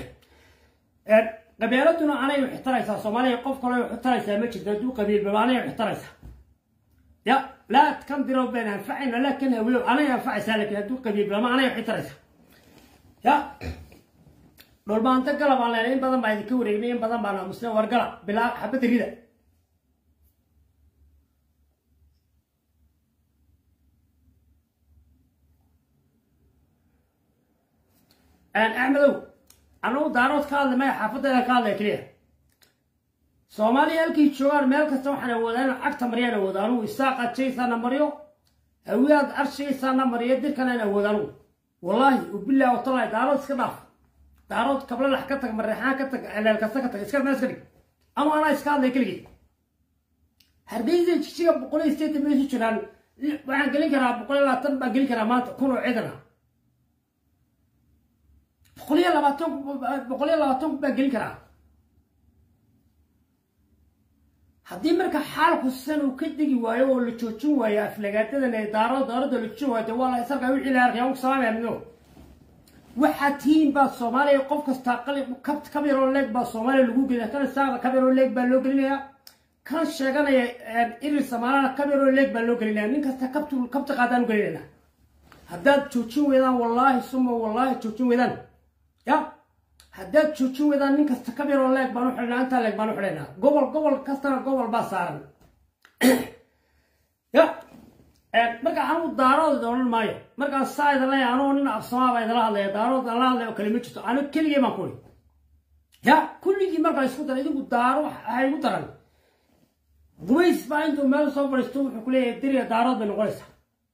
قبيلتنا أنا يحترس الصومالية قف كله يحترس متشر دو قبيل بمعنى يحترس يا لا تكمدروا بين أنفعنا لكن هو أنا ينفع سالك هدو قبيل بما أنا يحترس يا لو ما أنت قلب على لين بدن بعد كوري لين بدن بعد مسلم ورقلا بلا حبة ريدة أنا أعملوا أنا دارات كله ما حافظة كله كليه Soomaaliya halkii joogan meel kasta waxaan wadaan agta mariyana wadaan isaaqad jeysana mariyo awiyaad arshiisana mariyo dirkana wadaan wallahi billahi wa taala daarad iska dhaaf daarad qabla la ka tag marixaan ka tag ilaa ka tag iska ma iska dhig ama ana iska hadlay kaliya hardayda jijiga boqolay state meesha jiraan waxaan galin karaa 120 baan galin karaa maanta kun oo ciidan ah 120 baan galin karaa haddii marka xaalku san uu ka digi waayo oo la joojin waayo aflagaadada ay daarada la joojin waayo wala isarka wixii la arkay oo sameeyay waxa tiin ba Soomaaliya qof kasta qalib kabt kamiro leeg ba Soomaaliya lagu geeyo kan saar kamiro leeg ba loo gelinayaa kan sheeganaya in Soomaaliya kamiro leeg ba loo gelinayaa nin kasta kabta qaadan gelinayaa haddaad joojin weydaan wallahi suma wallahi joojin weydaan ya haddaad joojin weydaan nin kasta kamiro leeg baan u xidhnaa inta leeg baan u xidhnaa gobol kasta gobol baa saaran ya marka aanu daarood doonan maayo marka saayda la yaano nin afsamaaba idala hadlaya daarood la hadlay oo kale ma jirto anu kaliya ma qorin ya kulligii marka isku daray idigu daaro ay ugu daran gumays baa intuu meel soo fadhiisto wuxuu ku leeyahay diriya daarood bay noqonaysaa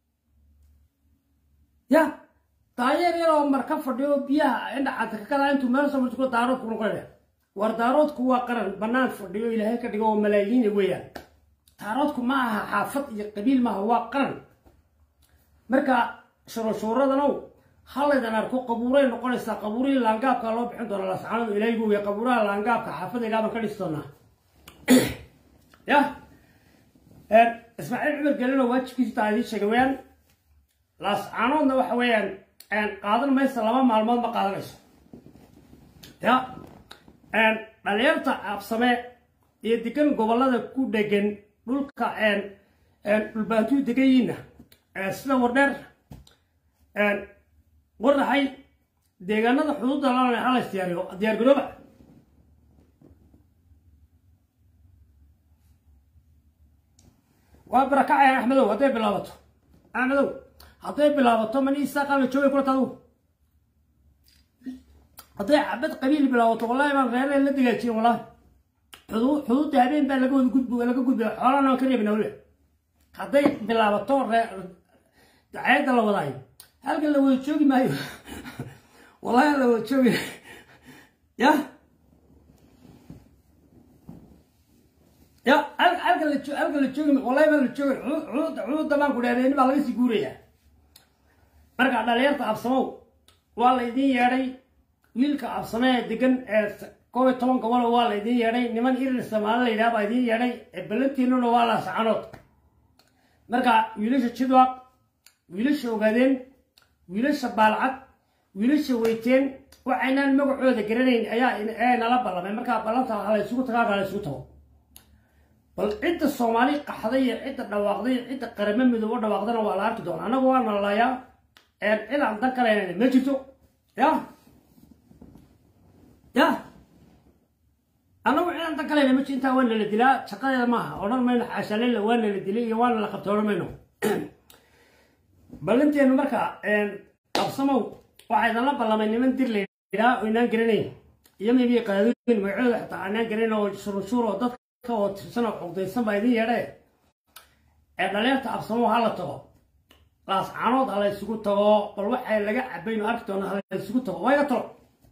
ya taayeer yaroo marka fadhiyo biyaha indhacad ka kala intuu meel soo fadhiisto daarood ku noqonaya war daaroodku waa qaran banaan fadhiyo ilaahay ka dhigo malaayiin weeyaan daaroodku ma aha xaafad iyo qabiil ma aha waa qaran marka shuruuradana halaydan arko qabuuray noqonaysa qabuurii laangaabka loo bixin doona la saxanadu ilaahay buu yahay qabuuraha laangaabka xaafadayga baan ka dhistoona ya Ismaaciil Cumar Galino waajibkiisa taadii sheegayaan laas aanoodna waxa weeyaan qaadan maysa laba maalmood ma qaadanayso ya dhalinyarta absame iyo degan gobolada ku dhegan dhulka dhulbaantu degayiina sida wardheer waraxay deegaanada xuduudda lana halays diyaar garooba waa barakacay Axmedow hadday bilaabato man isaaqan la joogay kula taadu hadday xabad qabiil bilaabato wallahi baan reer la digaajin wallahi xuduudda habeen baa laga gudbo xoolana ka reebna wali hadday bilaabato dacayda la wadaay halka la wada joogi maayo wallahi la wada joogi ya يا ألقى اللي تشوفي والله ما اللي تشوفي عود دمان كده يعني ما لقيت سيجوريا مرجع دليرت أبصمو والله يدين ياري ويلك أبصمه دكان كوي تون كوالو والله يدين ياري نمان إير السماء اللي يدابا يدين ياري بلنتينو والله سعنوت مرجع ويلش تشدوا ويلش وقادين ويلش بالعك ويلش ويتين وعينا المقعود كرنين أيا نلبى لما مرجع بلنت على سوق تراك على سوقه بل عدة الصومالي قحضية عدة دواقضية عدة قرمين مدور دواقضنا وعلى عرك دون أنا قوانا الله يا إلا عن ذكر يعني مجتو يا أنا وإلا عن ذكر يعني مجتو أنت وين اللي دلا شقايا معها أنا ما ينحاش عليه وين اللي دلي وانا اللي خبطه منه بل أنت إنه مركا أبصموا واحد الله بالله من يمن ترلي لا وينان قرنين يمي بي قادين ويعود حتى عنان قرنين وشرشور وضد كوت سنة وقضيسان بايدين يرى دليرت أبصمو هلا تغو لاس عنود على السكوت تغو بل وحي لقى عبين أركتون على السكوت تغو ويا ترى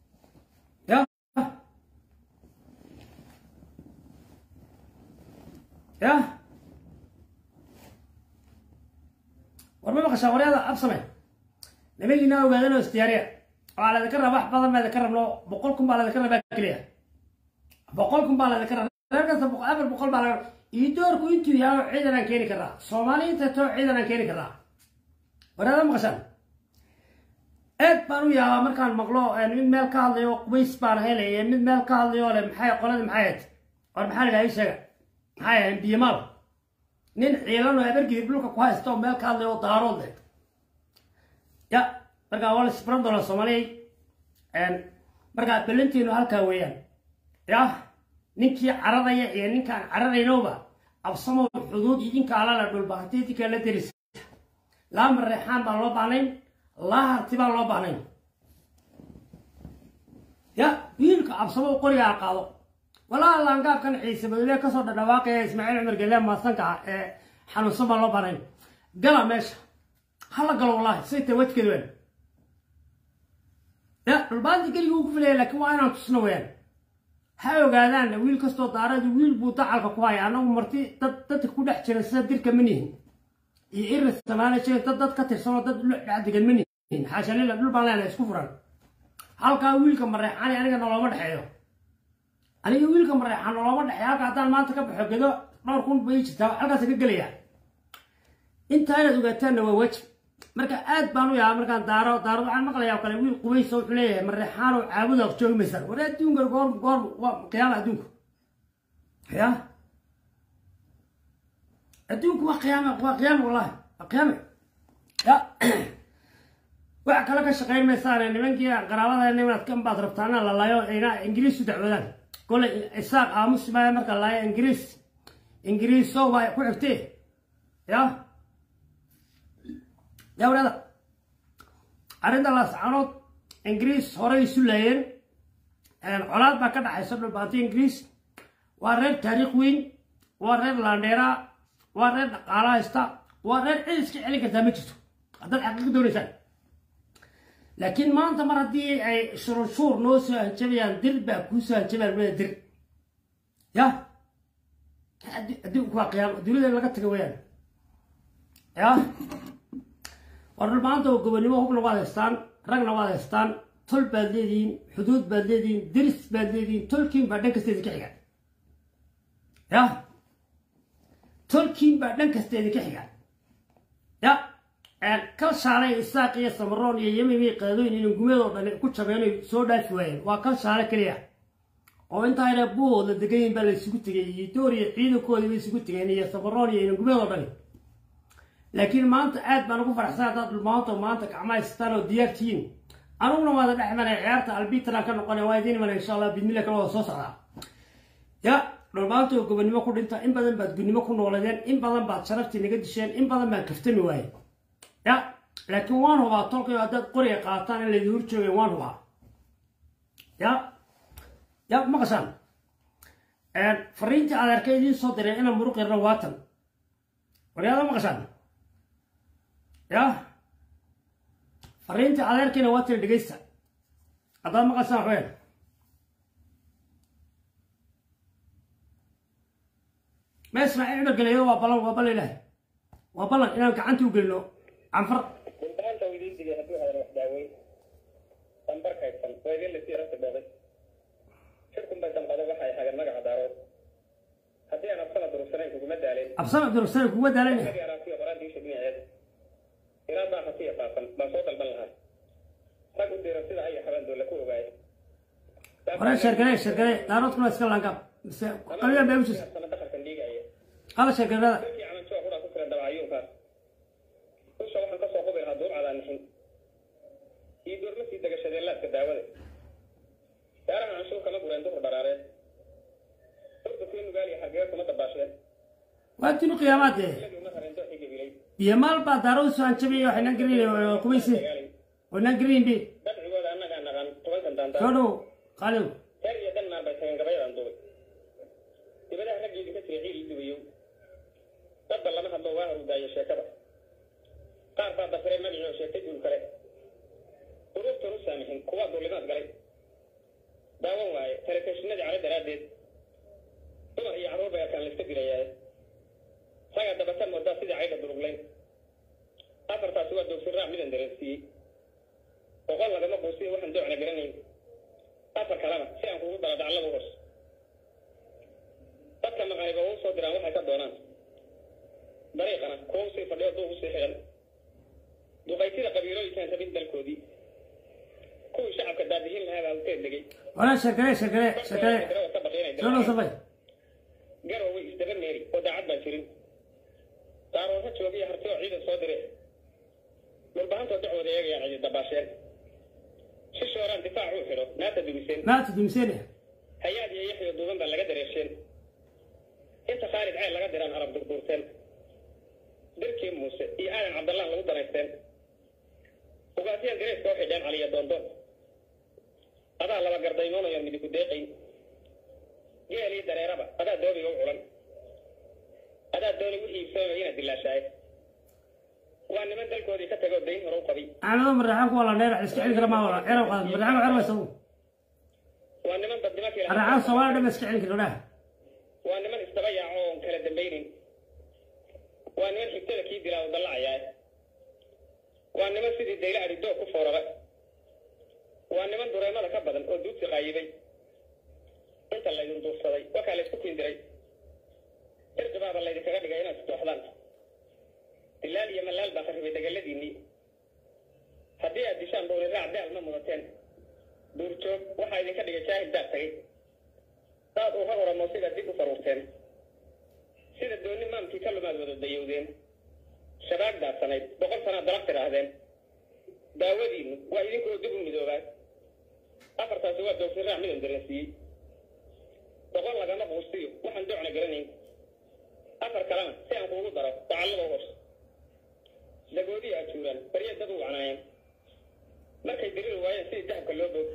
يا ورمي بقى شاوري هذا أبصمه نبي لنا وقادنا استيارية وعلى ذكرنا واحد بدل ما ذكرنا لو بقولكم على ذكرنا باكليه بقولكم على ذكرنا لكن أبل بقول بعد يدوركم أنتوا يا عيدنا كيني كرا صومالي أنت تو عيدنا كيني كرا وهذا مقصد بانو يا مركان مقلو من مال كهاليو قبيس بار هيلي من مال كهاليو لمحيا قلنا محيات ورمحال جاي شجع محيا بيمال نين عيلانو هبرجي يبلوك كويس تو مال كهاليو دارون ده يا مركا أول سبرم دولا صومالي مركا بلنتينو هالكويان يا ninkii caradaya iyo ninkaan caradaynowba absamo xuduud idinka ala la dhulbaatay kala diris la marreexan baa loo baanayn la harti baa loo baanayn ya wiilka absamo qoriga qaado walaa laangaab kan ciise badle ka soo dhawaaqay Ismaaciil Umar Gale maasanka xanuunsan baa loo baanayn gala meesha hala galo wallahi sayta wajkeedu ya dhulbaanti kaliya ugu filay laakiin waa inaan tusno weeyaan هاو قادان ويل كستو دارد ويل بوطاعل كقواي أنا ومرتي تد كل حشر السدير كمنين يئر الثمانية شيء تد كتر سنة تد بعد كمنين حاشا ليلا بلو بالله يسكفران هالكا ويل كمريحاني أنا كنا لو مرحيو أنا ويل كمريحان لو مرحيو قاعدان ما تكبر حقده نور كون بيجي تاو هالكا سكجليا أنت هنا تقتلنا ووجه مركا آد بانو يا مركا دارو عن مقلا يا وكلا ويل قويس وحليه مريحان وعابد وجوج مثل ولا دونك قور قيامة دونك يا دونك وقيامة والله قيامة يا وعكلك الشقير مثلا اللي من كي قرابة اللي من كم بعد ربطانا لا يو هنا إنجليز ودعوان كل إساق عامس ما مركا لا إنجليز سو ما يكون عفتيه يا ولد أرند الله سعنود إنجليز هراي سليين العلاقة بكرة حسب الباطي إنجليز ورد تاريخ وين ورد لانديرا ورد قرايستا ورد إيش كأنك تمشيتو هذا الحقيقة دوريسان لكن ما أنت مرة دي أي شرور نوس هنشبيان در بكوسة هنشبيان وين در يا أدي قيام دوري ده لقت تقويان يا والربانتو قبلوا هم نوادستان رجل نوادستان طل بلدين حدود بلدين درس بلدين تركين بعدين كستيد كحيان يا تركين بعدين كستيد كحيان يا كل شارع إساقية سمرون يمي قادوين إنه جميل ولا كل شبابين سودا شوين وكل شارع كليه وأنت هنا بو لدقين بالسكوت يدوري عيدو كودي بالسكوت يعني سمرون إنه جميل ولا لكن ما أنت قاعد بنقول فرحسان هذا الموت وما أنت كعماي ستانو ديارتين أنا ما هذا إحنا عيارت البيت أنا كنا قناة وايدين من إن شاء الله بإذن الله كلا وصوصا يا لو أنت وقبل ما كنت أنت إن بدن بعد ما كنا ولدين إن بدن بعد شرفت نجد شيء إن بدن ما كفتني واي يا لكن وان هو طلق هذا قرية قاطان اللي يدور شوي وان هو يا ما قصان فرينتي على الكيدين صدري أنا مروق الرواتن ولهذا ما قصان يا فرينتي على الكينا واتن دقيسة هذا ما قصان وين إسماعيل إنه قال لي وبلا له وبلا إنه كعنتي وقال له عنفر كنت أنت ودين تجي هتروح على داوي تنبر كيفن ويجي اللي تيرا تبغى شركم بس تنقذ واحد حاجة ما قاعد دارو حتى أنا بصنا دروسين كنت مدة عليه أبصر دروسين كنت مدة عليه هذه أنا فيها براد ديش الدنيا هذا إيران ما خفية فاصل ما صوت البلها ما كنت دراسة أي حبان دول كله جاي ولا شركة دارو تكون أسكال لانكاب بس قليلا بيمشي أنا دخل كان ديجا إيه هذا شركة هذا تركي عمل شو أقول أفكر الدواعيون فاس وش واحد قصة قبل هدور على النحين يدور نفسي دقة شديلات كداوله تعرف عن شو كلام برندو برارات فرد كلمة قال يحرقك ما تباشر وأنتوا قياماته يمال بعد دارو سوان شبيه وحنا نقرين كويسين ونقرين بي كانوا قالوا ترى يدل ما بيسين قبيل عن دول يبدأ هناك يجي كتير عيل يدويو تبدل لما هذا واحد وداي شكرا قار بعد فريق ما بيجوا شيء تقول كله تروس سامحين قوة دولنا تقولي داوم واي ترى كشنا على درادة ثم هي عروبة كان الاستقلالية ساعة دبتان مدة سيد عيدة دروغلين أفر تاسوات دو سرع من اندرسي وقال لك ما قوسي وحن دو على جرانين أفر كلامه سيان قوة بلد على بوغس تبقى مغاربة وصو دران وحي كدونان بريقنا قوسي فديو دو سيحيان دو غيتيرا قبيلو كان تبين دالكودي كل شعب كدادهين هذا التين لقي ولا شكرا شنو صبي قالوا يستبر ميري ودعت باشرين تعرفوا فتشوا فيها هرتوا عيد الصدر والبهانتوا دعوة دياغ يعني دباشر شو شوران دفاع روحي ما تدمسين هيادي يحيى الدوغن بل لقدر يشين انت خالد عين لقدر ان عرب دكتورتين دركي موسى ايان عبد الله لو دريستين وقاتيان جريس كوحي جان علي دون هذا لما قردينونا يوم يدكو ديقين جيلي دريربا هذا دوري يوم علم هذا دوري وحي يسوي دلا شايف وأنا من ذلك ودي كتجود دين روقبي أنا مرحبا والله نير استعين كلام والله عرب مرحبا عرب يسوي وأنا من قدمك إلى أنا عاوز سوالف ده استعين كلام وأنا من استبيع عون كلا دمبينين وأنا من حكيت لك يدي لا وضلع يا وأنا من سيد الدليل على الدو كفارة وأنا من درينا لك أبدا ودوت غايبي أنت اللي ينتظر صدي وكالة تكوين دري ترجع الله يدك قبل جاينا ستوحدان اللال يمن لال بخر في تجلديني هدي أديشان دور الرعد على مرتين دور شوف واحد يكذب شاهد داخلي صاد وهو الموسيقى ديكو فروتين سيد الدنيا ما ممكن كل ما تبدو ديودين شباب دا سنة بقول سنة دركت هذين داودين وإذن كل دبوا مدوغات أفرت سوى دور الرعد من الدراسي بقول لك أنا بوستيو وحن دعنا جرانين أفر كلام سيان ضرب تعلم وش لقودي أشوران بريء دبوا عنايم ما كيدري رواية سيد ذهب كله بس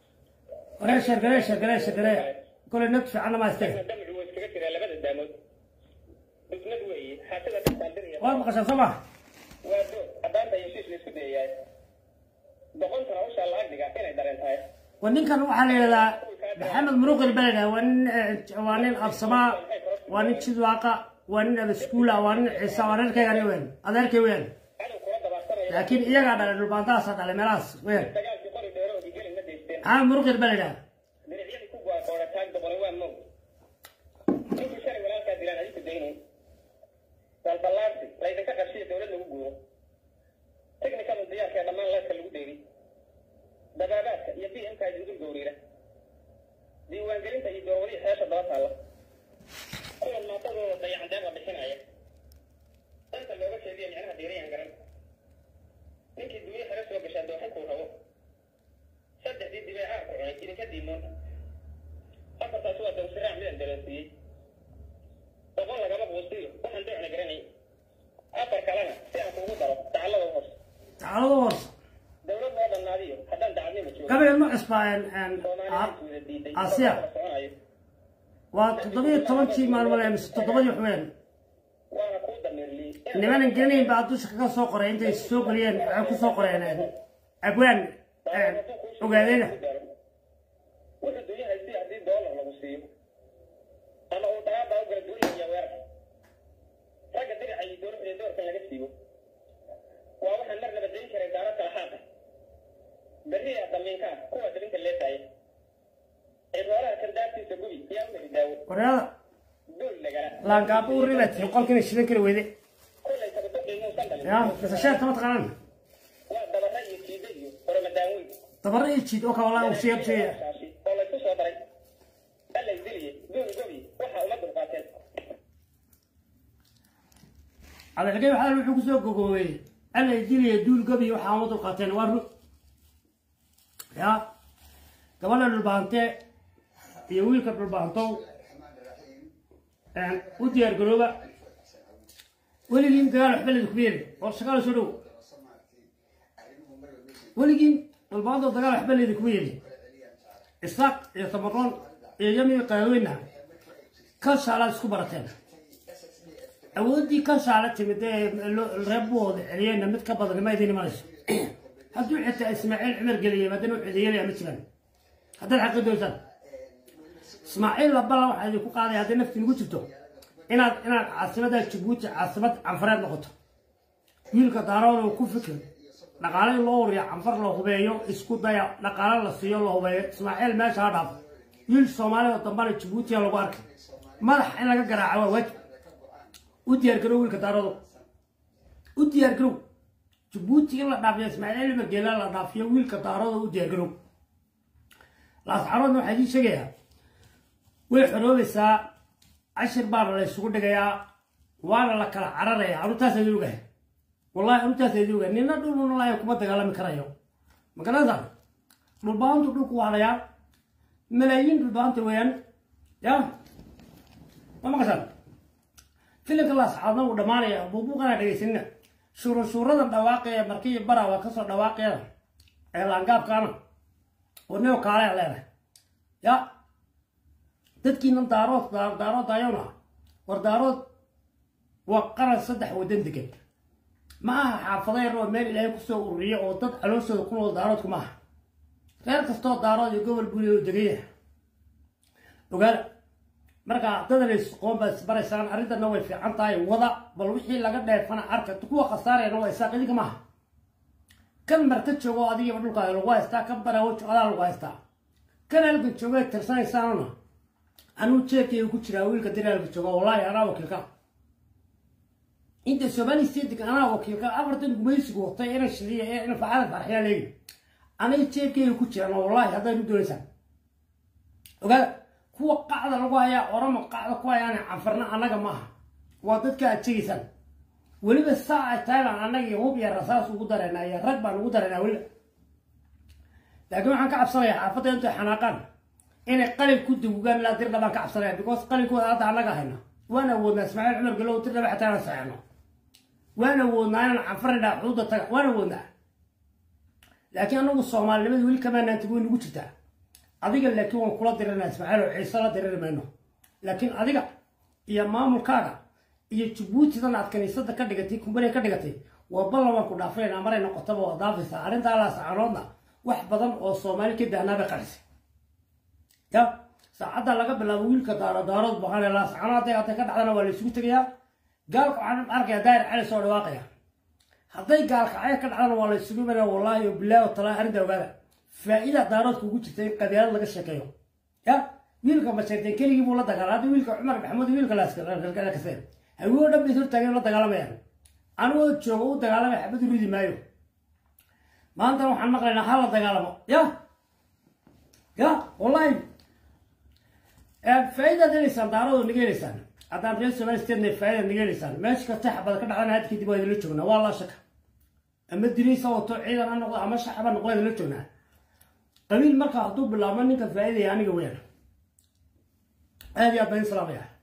قريش كل النقش عنا ما يستاهل دم جوز كثير على بدء الدمود بس ندوي حتى تستعدني والله قصة صباح ودو أبان بيشيش لسودية بقول ترى وش الله عندك كنا درين هاي ونين كانوا على محمد مروق البلد وانين الصباح وانين تشدواقع وانين السكولة وانين عيسى وانين كيغاني وين أداركي وين لكن إيه قاعد على البانتاس على مراس وين أنا مروق البلد فالبلانسي لا إذا كان شيء دولة نقوله تكنيكال الضياء كذا ما لا تلو ديري دبابات يبي أنت يجندل دوريره ديوان جرين تجي دوري حاجة ضغط الله كل ما تقول ضيع دابا بحناية أنت اللي بس يبي يعني هديري عن يمكن الدنيا حرس وقش هذا حكوا هو صدق دي دبي عارف يعني كذا كديمون أفضل تسوى دوسرع من الدراسي تقول لك أنا بوصيله وحن دعنا جراني أفر كلامه سيأخذ ضرب تعالوا ورص دولة هذا النادي حتى دعني بتشوف قبل ما أسمع أن آسيا وتطبيق تمشي مع الملامس تطبيق حوين وأنا كودا ميرلي نمان الجنين بعدوش كسوق رأي أنت السوق لين عكو سوق رأي أبوان وقالنا وش الدنيا هيسي $100 لو سيو أنا أوتاها بقول الدنيا يا ورد ragga diracay doorka laga siibo waa waxaan mar naba dayn karay daaro kala xaaqa berri damiinka kuwa dabinta leedahay ciidaha kan daartiisa gubi yaa u daawo qorada dul lagala laangaabo u ribatay qolkina shidan kara weyde kullay tabadda inuu sandal ya kasashaa tama taqanan waa dabarra iyo jiida iyo ramadan weyn dabarra iyo jiid oo ka walaa uu sheeg sheeg oo la soo daray alla idiliye dul gubi waxa uma dulqaateen على الحقيقة هذا الوحوق سوق قوي أنا يجيلي يدول قبي وحامض القاتين وارو يا قبل البانتة يويل قبل البانتو يعني ودي القلوبة ولي جيم قال حبل الكبير وشغال شنو ولي جيم البانتو قال حبل الكبير الساق يتمرون يجمع قاوينا كاش على سكوبرتين أودي كان شعلت مدة الربوض علينا متكبر ما يديني مالش هدو حتى إسماعيل عمر قليل ما دنو عديلي مثلا هذا الحق دوزان إسماعيل لبلا واحد يكون قاضي هذا نفسي نقول شفتو أنا عاصمة جيبوتي عاصمة عنفرات نقطة يلك دارون وكفكر نقال الله يا عنفر الله بيو اسكت ضيع نقال الله سيو الله بيو إسماعيل ما شهر يل الصومالي وطنبال جيبوتي الله بارك ما راح أنا قرع وجه ودي أركلو الكتارو ودي أركلو جبوتي لا دافع إسماعيل مجلا لا دافع ويل كتارو ودي أركلو لا تعرضنا حديث شجيا ويحرو بسا 10 بار للسوق دقيا وانا لك العرر يا أروتا سيدوجه والله أروتا سيدوجه نينا دون لا يكون تقال مكرايو مكنا ذا ربان تدوكوا عليا ملايين ربان توين يا ما مكسر فيلم كلاس عظم ودماريا بوبوغنا دغيسنا شورada dhawaaqay markii barawa ka soo dhawaaqay ee laangaab kana wadno kaale leeyahay ya dadkiina daarood ayona war daarood waa qaran saddex wadan degan ma aha xaafaday roo meel ilaahay ku soo ururiyo oo dad calooshooda ku nool daarood kuma aha reer kastoo daarood iyo gobol buliyo degaya ogaal marka dadana qoom bas baraysan arrintan way fiican tahay wada bal wixii laga dheefana arka kuwa khasaarayna way saaqidi ma kan marka joogo adiga dhulka lagu haystaa kan bara oo jooga lagu haystaa kan halkan jooga tirsanaysaana anu jeekay ku jira wiilka diraalka jooga wallahi ana wakiilka inta Somali State ana wakiilka afartan gumaysigu waqtay inay shiriye in facaal farxiya leeyahay ana jeekay ku jira wallahi haday u doonaysan ogaal kuwa qacda lagu haya oramo qacda ku hayaan canfarna anaga maaha waa dadka ajigisan waliba saaca taagan anaga hub iyo rasaas ugu dareynaa rag baan ugu dareynaa waliba laakiin waxaan ka cabsanayaa xaafadda inta xanaaqan inay qalin ku duugaan la dirda baan ka cabsanayaa because qalinkooda hadda anaga hayna waana wadna Ismaaciil Cumar galow dirda xataa aan saacno waana wadna inaan canfarna xuduudda taga waana wadna laakiin anagu Soomaalnimada wali kama naantigu ugu jirtaa adiga laakiin waan kula diranaa Ismaaciil oo Ciise la dirirmayno laakiin adiga iyo maamulkaaga iyo Djibouti-dan aad kaniisada ka dhigatay kumbari ka dhigatay waa ballan waan ku dhaafayna maray noqotaba oo daafisa arrinta la saacanoodna wax badan oo Soomaali ka dahnaba qarisay ya saacada laga bilaabo wiilka daarood baxana la saacanaday aad ka dhacdana waa la isugu tagayaa gaalka aan arkay daayir cali soo dhawaaqaya haday gaalka ay ka dhacdana waa la isugu maraa wallahi billahi taala arrinta ogaada فائدة دارات كوجت قديان لقى الشكايو يا ويلك ما شرتين كل يجيبوا لا دجال ويلك عمر محمود ويلك لا كثير هو ده بيصير تجيب لا دجال ما يعني أنا وشو دجال ما حبيت يريد مايو ما أنت روح عنك لنا حالة دجال ما يا والله فائدة ده لسان دارات ونجي لسان أدام رئيس ما يستنى فائدة نجي لسان ماشي كتاح بدك كده أنا هاد كده بيدلو تشوفنا والله شك أما الدراسة وتوعيد أنا نقول أما شحب نقول يدلو تشوفنا قبيل مركز عطوب بالله منك فائدة يعني قوية هذه أبين سلامية